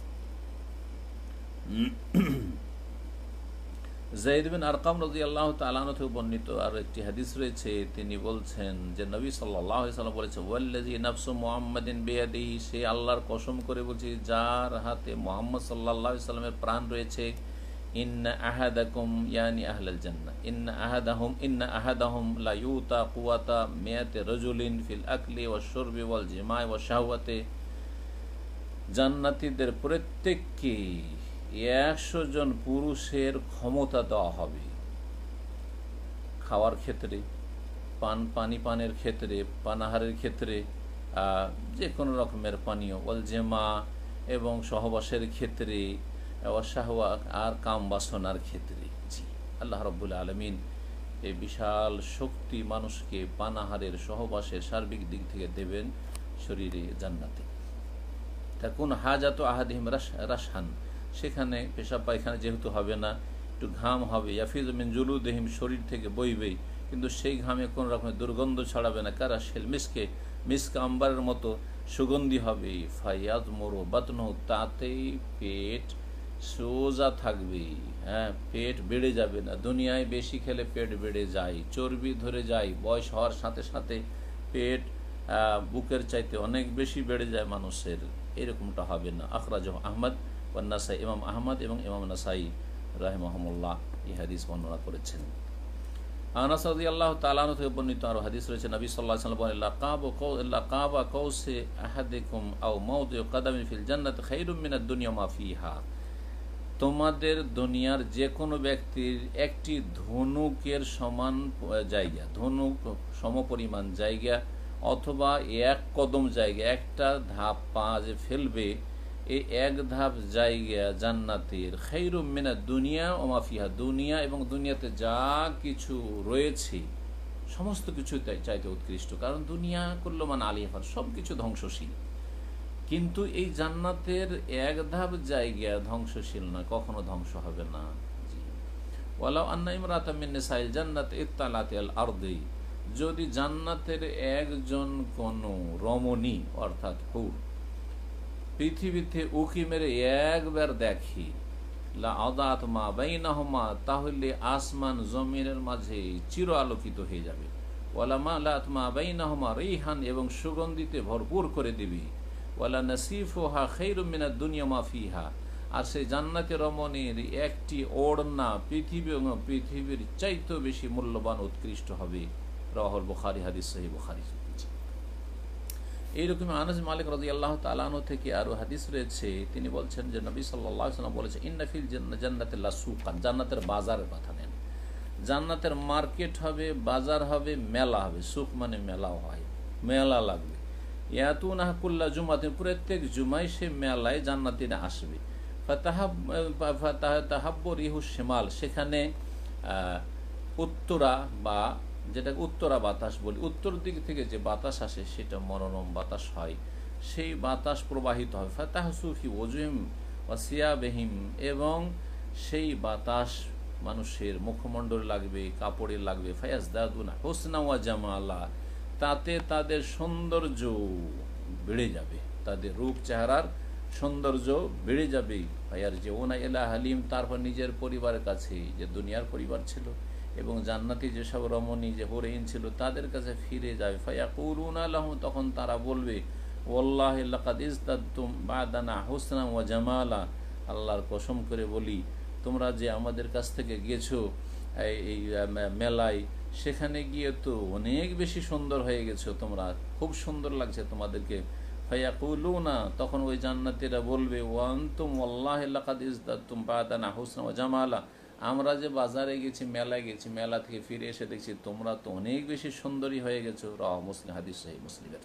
যায়েদ বিন আরকাম রাদিয়াল্লাহু তাআলা আনহু থেকে বর্ণিত আর একটি হাদিস রয়েছে, তিনি বলছেন যে নবী সাল্লাল্লাহু আলাইহি সাল্লাম বলেছেন, ওয়াল্লাযী নাফসু মুহাম্মাদিন বিয়াদিহি, সে আল্লাহর কসম করে বলছি যার হাতে মুহাম্মদ সাল্লাল্লাহু আলাইহি সাল্লামের প্রাণ রয়েছে, ইন্না আহাদাকুম ইয়ানি আহলাল জান্নাহ ইন্না আহাদাহুম লা ইউতা কুওয়াতা মিয়াতি রাজুলিন ফিল আকলি ওয়াশ শুরবি ওয়াল জিমা'i ওয়াশ শাহওয়াতি, জান্নাতীদের প্রত্যেককে 100 জন পুরুষের ক্ষমতা দেওয়া হবে খাওয়ার ক্ষেত্রে, পানের ক্ষেত্রে, পানাহারের ক্ষেত্রে, যে কোনো রকমের পানীয়, ওয়াল জেমা এবং সহবাসের ক্ষেত্রে, শাহওয়া আর কাম বাসনার ক্ষেত্রে। জি, আল্লাহ রাব্বুল আলামিন এই বিশাল শক্তি মানুষকে পানাহারের, সহবাসের সার্বিক দিক থেকে দেবেন শরীরে জান্নাতে। তাকুন হাজাত আহাদিহিম রাশহান, সেখানে পেশাব পায়খানা যেহেতু হবে না, একটু ঘাম হবে, ইয়াফিজ মিন জুলুদিহিম, শরীর থেকে বইবে, কিন্তু সেই ঘামে কোনো রকমের দুর্গন্ধ ছড়াবে না। কারাশিল মিস্ক আম্বারের মতো সুগন্ধি হবে। ফায়াদ মোরো বাতনহু, তাতেই পেট সোজা থাকবে, হ্যাঁ, পেট বেড়ে যাবে না। দুনিয়ায় বেশি খেলে পেট বেড়ে যায়, চর্বি ধরে যায়, বয়স হওয়ার সাথে সাথে পেট বুকের চাইতে অনেক বেশি বেড়ে যায় মানুষের, এরকমটা হবে না। আখরাজাহু আহমদ ওয়া নাসাই, ইমাম আহমদ এবং ইমাম নাসাই রাহিমাহুমুল্লাহ এই হাদিস বর্ণনা করেছেন। আনাস রাদিয়াল্লাহু তাআলা আনহু থেকে বর্ণিত আরো হাদিস রয়েছে, নবী সাল্লাল্লাহু আলাইহি ওয়াসাল্লাম বলেন, লাকাবা কাউসি আহাদিকুম আও মাউদিউ কাদামিন ফিল জান্নাতি খায়রুম মিনাদ দুনিয়া মা ফিহা, তোমাদের দুনিয়ার যে কোনো ব্যক্তির একটি ধনুকের সমান জায়গা, ধনুক সমপরিমাণ জায়গা, অথবা এক কদম জায়গা, একটা ধাপ পা যে ফেলবে, এই এক ধাপ জায়গা জান্নাতের, খায়রুম মিনাদ দুনিয়া ওয়া মা ফিহা, দুনিয়া এবং দুনিয়াতে যা কিছু রয়েছে সমস্ত কিছু চাইতে উৎকৃষ্ট। কারণ দুনিয়া কুল্লু মান আলাইহা, সব কিছু ধ্বংসশীল, কিন্তু এই জান্নাতের এক ধাপ জায়গা ধ্বংসশীল না, কখনো ধ্বংস হবে না। জি। ওয়ালাউ আন্না ইমরাতাম মিন নিসাইল জান্নাত ইত্তালাত আল আরদি, যদি জান্নাতের একজন কোন রমণী অর্থাৎ হুর পৃথিবীতে উকি মেরে একবার দেখি, লা আদাত মা বাইনাহুমা, তাহলে আসমান জমিনের মাঝে চির আলোকিত হয়ে যাবে। ওয়ালা মালাত মা বাইনাহুমা রিহান, এবং সুগন্ধিতে ভরপুর করে দিবি। ওয়ালা নাসিফুহা খায়রুম মিনাদ দুনিয়া মা ফিহা, আর সেই জান্নাতে রমণীর একটি ওড়না পৃথিবীর চাইতেও বেশি মূল্যবান উৎকৃষ্ট হবে। রাওয়াহুল বুখারী, হাদিস সহিহ বুখারী। এইরকম আনাস মালিক রাদিয়াল্লাহু তাআলা আনহু থেকে আরো হাদিস রয়েছে, তিনি বলছেন যে নবী সাল্লাল্লাহু আলাইহি ওয়াসাল্লাম বলেছেন, ইন্না ফিল জান্নাতি লাসুকান, জান্নাতের বাজারের কথা নেন। জান্নাতের মার্কেট হবে, বাজার হবে, মেলা হবে। সুক মানে মেলাও হয়, মেলা লাগবে। ইয়াতুনাহা কুল্লা জুমাতিন, প্রত্যেক জুমায় সে মেলায় জান্নাতীরা আসবে। ফাতাহাব্বু রিহু শিমাল, সেখানে উত্তরা বা যেটাকে উত্তরা বাতাস বলি, উত্তর দিক থেকে যে বাতাস আসে সেটা মনোরম বাতাস হয়, সেই বাতাস প্রবাহিত হয়। ফাতাহসু ফি ওজুহিম ওয়া সিয়াবিহিম, এবং সেই বাতাস মানুষের মুখমণ্ডলে লাগবে, কাপড়ে লাগবে। ফায়াজদাদুনা হুসনা ওয়া জামালা, তাতে তাদের সৌন্দর্য বেড়ে যাবে, তাদের রূপ চেহারার সৌন্দর্য বেড়ে যাবে। ফায়ার যে ওনা এলা হালিম, তারপর নিজের পরিবারের কাছে, যে দুনিয়ার পরিবার ছিল এবং জান্নাতি যেসব রমণী যে হরিণ ছিল তাদের কাছে ফিরে যাবে। ফায়াকুলুনা লাহুম, তখন তারা বলবে, ওয়াল্লাহি লাকাদ ইজদাদতুম বাদানা হুসনা ওয়া জামালা, আল্লাহর কসম করে বলি, তোমরা যে আমাদের কাছ থেকে গেছো এই মেলায়, সেখানে গিয়ে তো অনেক বেশি সুন্দর হয়ে গেছো, তোমরা খুব সুন্দর লাগছে তোমাদেরকে। ফায়াকুলুনা, তখন ওই জান্নাতীরা বলবে, ওয়া আনতুম ওয়াল্লাহি লাকাদ ইজদাদতুম বাদানা হুসনা ওয়া জামালা, আমরা যে বাজারে গেছি, মেলায় গেছি, মেলা থেকে ফিরে এসে দেখছি তোমরা তো অনেক বেশি সুন্দরী হয়ে গেছো। রাওয়াহু মুসলিম, হাদিস সহিহ মুসলিমের।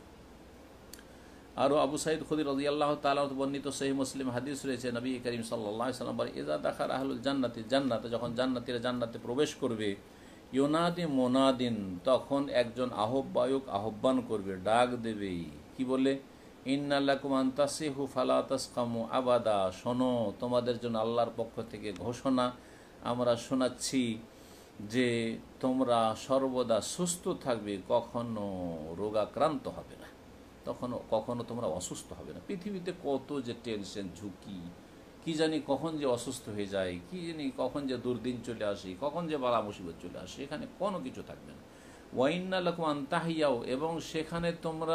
আরও আবু সাঈদ খুদরি রাদিয়াল্লাহু তাআলা বর্ণিত সহিহ মুসলিম হাদিস রয়েছে, নবী করিম সাল্লাল্লাহু আলাইহি ওয়াসাল্লাম বলেন, ইযা দাখালা আহলুল জান্নাতি, জান্নাতে যখন জান্নাতীরা জান্নাতে প্রবেশ করবে, ইউনাদি মুনাদিন, তখন একজন আহ্বায়ক আহ্বান করবে, ডাক দেবে, কি বলে, ইন্না লাকুম আন তাসিহু ফালা তাসকামু আবাদা, শোনো, তোমাদের জন্য আল্লাহর পক্ষ থেকে ঘোষণা, আমরা শোনাচ্ছি যে তোমরা সর্বদা সুস্থ থাকবে, কখনো রোগাক্রান্ত হবে না, কখনো তোমরা অসুস্থ হবে না। পৃথিবীতে কত যে টেনশন, ঝুঁকি, কি জানি কখন যে অসুস্থ হয়ে যায়, কি জানি কখন যে দুর্দিন চলে আসে, কখন যে বালা মুসিবত চলে আসে, এখানে কোনো কিছু থাকবে না। ওয়াইন্না লাকুম আন তাহিয়াও, এবং সেখানে তোমরা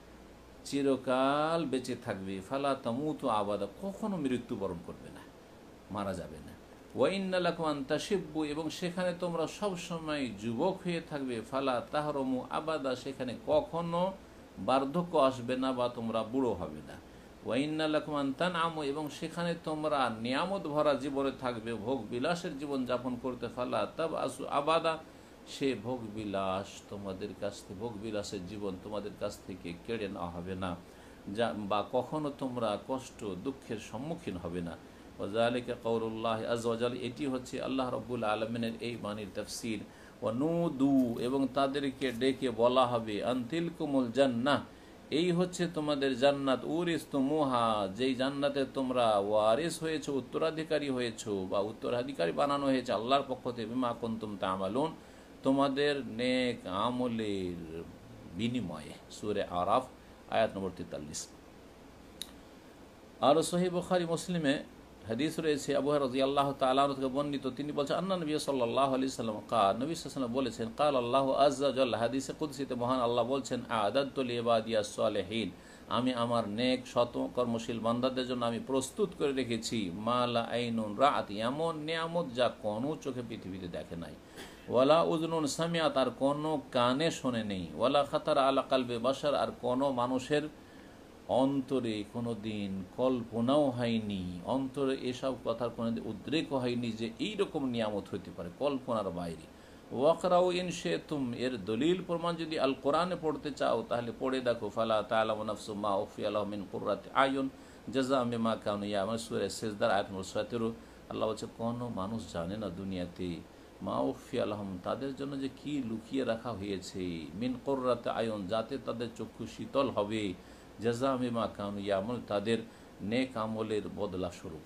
চিরকাল বেঁচে থাকবে। ফালা তামুতু আবাদা, কখনো মৃত্যুবরণ করবে না, মারা যাবে না। ওয়াইন্না লাকুম আন তাশিব্বু, এবং সেখানে তোমরা সবসময় যুবক হয়ে থাকবে। ফালা তাহরমু আবাদা, সেখানে কখনো বার্ধক্য আসবে না বা তোমরা বুড়ো হবে না। ওয়াইন্না লাকুম আন তানআমু, এবং সেখানে তোমরা নিয়ামত ভরা জীবনে থাকবে, ভোগ বিলাসের জীবন যাপন করতে। ফালা তাবআসু আবাদা, সে ভোগ বিলাস তোমাদের কাছ থেকে, ভোগ বিলাসের জীবন তোমাদের কাছ থেকে কেড়ে নেওয়া হবে না, বা কখনো তোমরা কষ্ট দুঃখের সম্মুখীন হবে না। ওয়াযালিকা কাউলুল্লাহ আযজা ওয়া জাল, এটি হচ্ছে আল্লাহ রাব্বুল আলামিনের এই বাণীর তাফসীর। ওয়া নুদু, এবং তাদেরকে ডেকে বলা হবে, আনতিলকুমুল জান্নাহ, এই হচ্ছে তোমাদের জান্নাত, উরিসতুমুহা, যেই জান্নাতে তোমরা ওয়ারিস হয়েছো, উত্তরাধিকারী হয়েছো বা উত্তরাধিকারী বানানো হয়েছে আল্লাহর পক্ষ থেকে, বিমা কুনতুম তা'মালুন, তোমাদের নেক আমলের বিনিময়ে। সূরা আরাফ আয়াত নম্বর 43। আর সহিহ বুখারী মুসলিমে হাদিস রয়েছে, আবু হুরায়রা রাদিয়াল্লাহু তাআলা আনহু থেকে বর্ণিত, তিনি বলেছেন, আন্না নবী সাল্লাল্লাহু আলাইহি সাল্লাম ক্বাল, নবী সাল্লাল্লাহু আলাইহি ওয়াসাল্লাম বলেছেন, ক্বাল আল্লাহু আযজা ওয়া জাল্লা, হাদিসে কুদসিতে মহান আল্লাহ বলছেন, আ'দাদতু লিইবাদিয়াস সালিহিন, আমি আমার নেক শত কর্মশীল বান্দাদের জন্য আমি প্রস্তুত করে রেখেছি, মা লা আইনুন রাআত, এমন নিয়ামত যা কোনো চোখে পৃথিবীতে দেখে নাই, ওয়ালা উযনুন সামিআত, আর কোনো কানে শোনে নেই, ওয়ালা খাতারা আলা কালবে বাশার, আর কোনো মানুষের অন্তরে কোনো দিন কল্পনাও হয়নি, অন্তরে এসব কথার কোনো দিন উদ্রেকও হয়নি যে এইরকম নিয়ামত হইতে পারে, কল্পনার বাইরে। ওয়াকরাউ ইন শি'তুম, এর দলিল প্রমাণ যদি আল কোরআনে পড়তে চাও তাহলে পড়ে দেখো, ফালা তা'লামু নাফসুম মা উখফিয়া লাহুম মিন কুররাতি আয়ুন জাযাআম বিমা কানু ইয়া'মালুন, সূরা সিজদার আয়াত নম্বর 17। আল্লাহ বলছে, কোনো মানুষ জানে না দুনিয়াতে, মা উখফিয়া লাহুম, তাদের জন্য যে কি লুকিয়ে রাখা হয়েছে, মিন কুররাতি আয়ুন, যাতে তাদের চক্ষু শীতল হবে, জাযা বিমা কানু ইয়ামালুন, তাদের নেক আমলের বদলা স্বরূপ।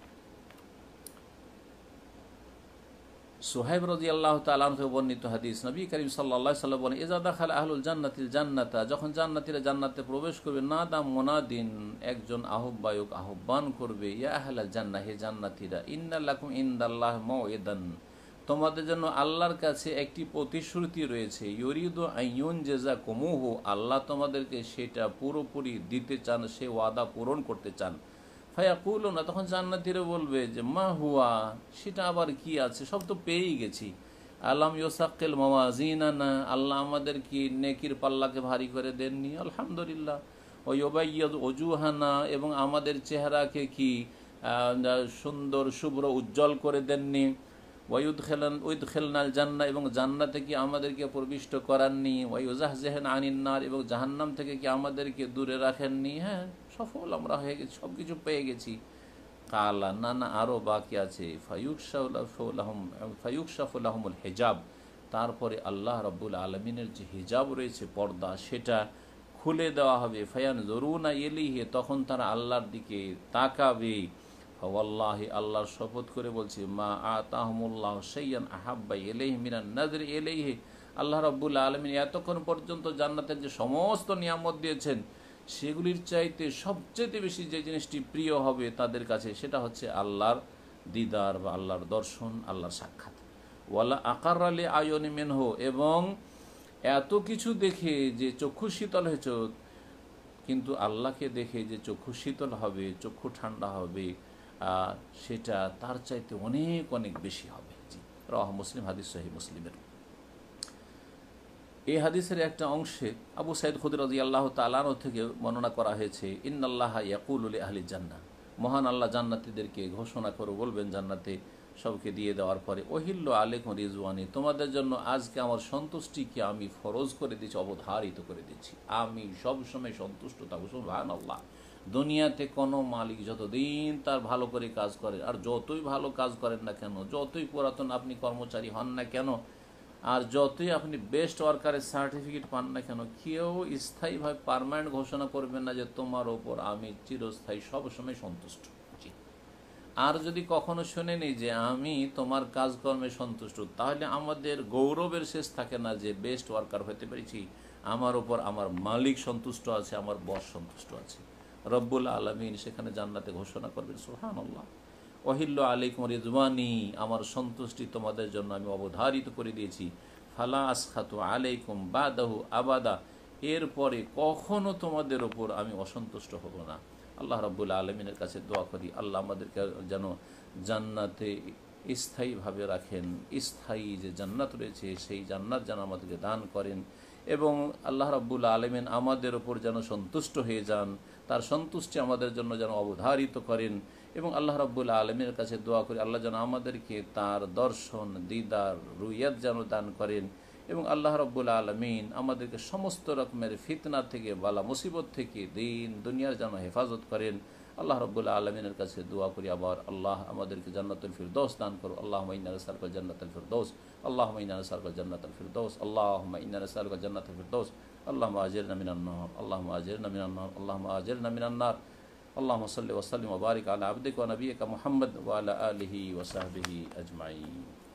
সুহাইব রাদিয়াল্লাহু তাআলা আনহু বর্ণিত হাদিস, নবী করিম সাল্লাল্লাহু আলাইহি ওয়াসাল্লাম বলেন, ইযা দাখালা আহলুল জান্নাতিল জান্নাতা, যখন জান্নাতীরা জান্নাতে প্রবেশ করবে, নাদা মুনাদিন, একজন আহ্বায়ক আহ্বান করবে, ইয়া আহলাল জান্নাহ, হে জান্নাতীরা, ইন্না লাকুম ইনদাল্লাহি মাউইদান, তোমাদের জন্য আল্লাহর কাছে একটি প্রতিশ্রুতি রয়েছে, ইউরিদু আইয়ুন জাযাকুমুহু, আল্লাহ তোমাদেরকে সেটা পুরোপুরি দিতে চান, সে ওয়াদা পূরণ করতে চান। ফায়াকুলুনা, তখন জান্নাতীরা বলবে যে মা হুয়া, সেটা আবার কি আছে, সব তো পেয়েই গেছি। আলাম ইউসাক্কিল মাওয়াজিনানা, আল্লাহ আমাদের কি নেকির পাল্লাকে ভারী করে দেননি, আলহামদুলিল্লাহ। ওয়া ইউবাইয়িদু ওজুহানা, এবং আমাদের চেহারাকে কি সুন্দর শুভ্র উজ্জ্বল করে দেননি। ওয়াইউদখিলনাল জান্নাহ, এবং জান্নাতে কি আমাদেরকে প্রবিষ্ট করাননি। ওয়াইউজাহজিহানা আনিন নার, এবং জাহান্নাম থেকে কি আমাদেরকে দূরে রাখেননি। হ্যাঁ, সফল আমরা হয়ে গেছি, সব কিছু পেয়ে গেছি। কালা, না না, আরও বাকি আছে। ফায়ুকশাফু লাহুমুল হিজাব, তারপরে আল্লাহ রাব্বুল আলামিনের যে হিজাব রয়েছে, পর্দা, সেটা খুলে দেওয়া হবে। ফায়ানজুরুনা ইলাইহি, তখন তারা আল্লাহর দিকে তাকাবে। ফাওয়াল্লাহি, আল্লাহর শপথ করে বলছি, মা আতাহুমুল্লাহু শাইয়ান আহাব্বা ইলাইহি মিনান নাযরি ইলাইহি, আল্লাহ রাব্বুল আলামিন এতক্ষণ পর্যন্ত জান্নাতের যে সমস্ত নিয়ামত দিয়েছেন, সেগুলির চাইতে সবচেয়ে বেশি যে জিনিসটি প্রিয় হবে তাদের কাছে, সেটা হচ্ছে আল্লাহর দিদার বা আল্লাহর দর্শন, আল্লাহর সাক্ষাৎ। ওয়ালা আকার আলী আয়নি মিনহু, এবং এত কিছু দেখে যে চক্ষু শীতল হয়েছে, কিন্তু আল্লাহকে দেখে যে চক্ষু শীতল হবে, চক্ষু ঠান্ডা হবে, সেটা তার চাইতে অনেক অনেক বেশি হবে। জি, রাওয়াহু মুসলিম, হাদিস সহিহ মুসলিমের। এই হাদিসের একটা অংশে আবু সাইদ খুদরি রাদিয়াল্লাহু তাআলা আনহু থেকে বর্ণনা করা হয়েছে, ইন্নাল্লাহা ইয়াকুলু লিআহলি জান্নাহ, মহান আল্লাহ জান্নাতীদেরকে ঘোষণা করে বলবেন, জান্নাতে সবকে দিয়ে দেওয়ার পরে, ওহিল্লু আলাইকুম রিজওয়ানি, তোমাদের জন্য আজকে আমার সন্তুষ্টিকে আমি ফরজ করে দিচ্ছি, অবধারিত করে দিচ্ছি। আমি সবসময় সন্তুষ্ট থাকবো। সুবহানাল্লাহ। দুনিয়াতে কোনো মালিক যতদিন তার ভালো করে কাজ করে, আর যতই ভালো কাজ করেন না কেন, যতই পুরাতন আপনি কর্মচারী হন না কেন, আর যতই আপনি বেস্ট ওয়ার্কারের সার্টিফিকেট পান না কেন, কেউ স্থায়ীভাবে পার্মানেন্ট ঘোষণা করবেন না যে তোমার ওপর আমি চিরস্থায়ী সবসময় সন্তুষ্ট। আর যদি কখনো শুনেনি যে আমি তোমার কাজকর্মে সন্তুষ্ট, তাহলে আমাদের গৌরবের শেষ থাকে না যে বেস্ট ওয়ার্কার হতে পেরেছি, আমার ওপর আমার মালিক সন্তুষ্ট আছে, আমার বস সন্তুষ্ট আছে। রব্বুল আলামিন সেখানে জান্নাতে ঘোষণা করবেন, সুবহানাল্লাহ, ওহিল্লু আলাইকুম রিজওয়ানি, আমার সন্তুষ্টি তোমাদের জন্য আমি অবধারিত করে দিয়েছি। ফালা আসখাতু আলাইকুম বাদাহু আবাদা, এরপরে কখনো তোমাদের ওপর আমি অসন্তুষ্ট হব না। আল্লাহ রাব্বুল আলামিনের কাছে দোয়া করি, আল্লাহ আমাদেরকে যেন জান্নাতে স্থায়ীভাবে রাখেন, স্থায়ী যে জান্নাত রয়েছে সেই জান্নাত যেন আমাদেরকে দান করেন, এবং আল্লাহ রাব্বুল আলামিন আমাদের ওপর যেন সন্তুষ্ট হয়ে যান, তার সন্তুষ্টি আমাদের জন্য যেন অবধারিত করেন। এবং আল্লাহ রাব্বুল আলামিনের কাছে দোয়া করি, আল্লাহ যেন আমাদেরকে তার দর্শন, দিদার, রুইয়াত যেন দান করেন, এবং আল্লাহ রাব্বুল আলামিন আমাদেরকে সমস্ত রকমের ফিতনা থেকে, বালা মুসিবত থেকে, দিন দুনিয়ার যেন হেফাজত করেন। আল্লাহ রাব্বুল আলামিনের কাছে দোয়া করি আবার, আল্লাহ আমাদেরকে জান্নাতুল ফিরদৌস দান করো। আল্লাহুম্মা ইন্না নাসআলুকা জান্নাতাল ফিরদৌস, আল্লাহুম্মা ইন্না নাসআলুকা জান্নাতাল ফিরদৌস, আল্লাহুম্মা ইন্না নাসআলুকা জান্নাতাল ফিরদৌস, আল্লাহুম্মা আজিরনা মিনান নার, আল্লাহুম্মা আজিরনা মিনান নার, আল্লাহুম্মা আজিরনা মিনান নার। আল্লাহুম্মা সাল্লি ওয়া সাল্লিম ওয়া বারিক আলা আবদিকা ওয়া নাবিয়িকা মুহাম্মদ ওয়া আলা আলিহি ওয়া সাহবিহি আজমাইন।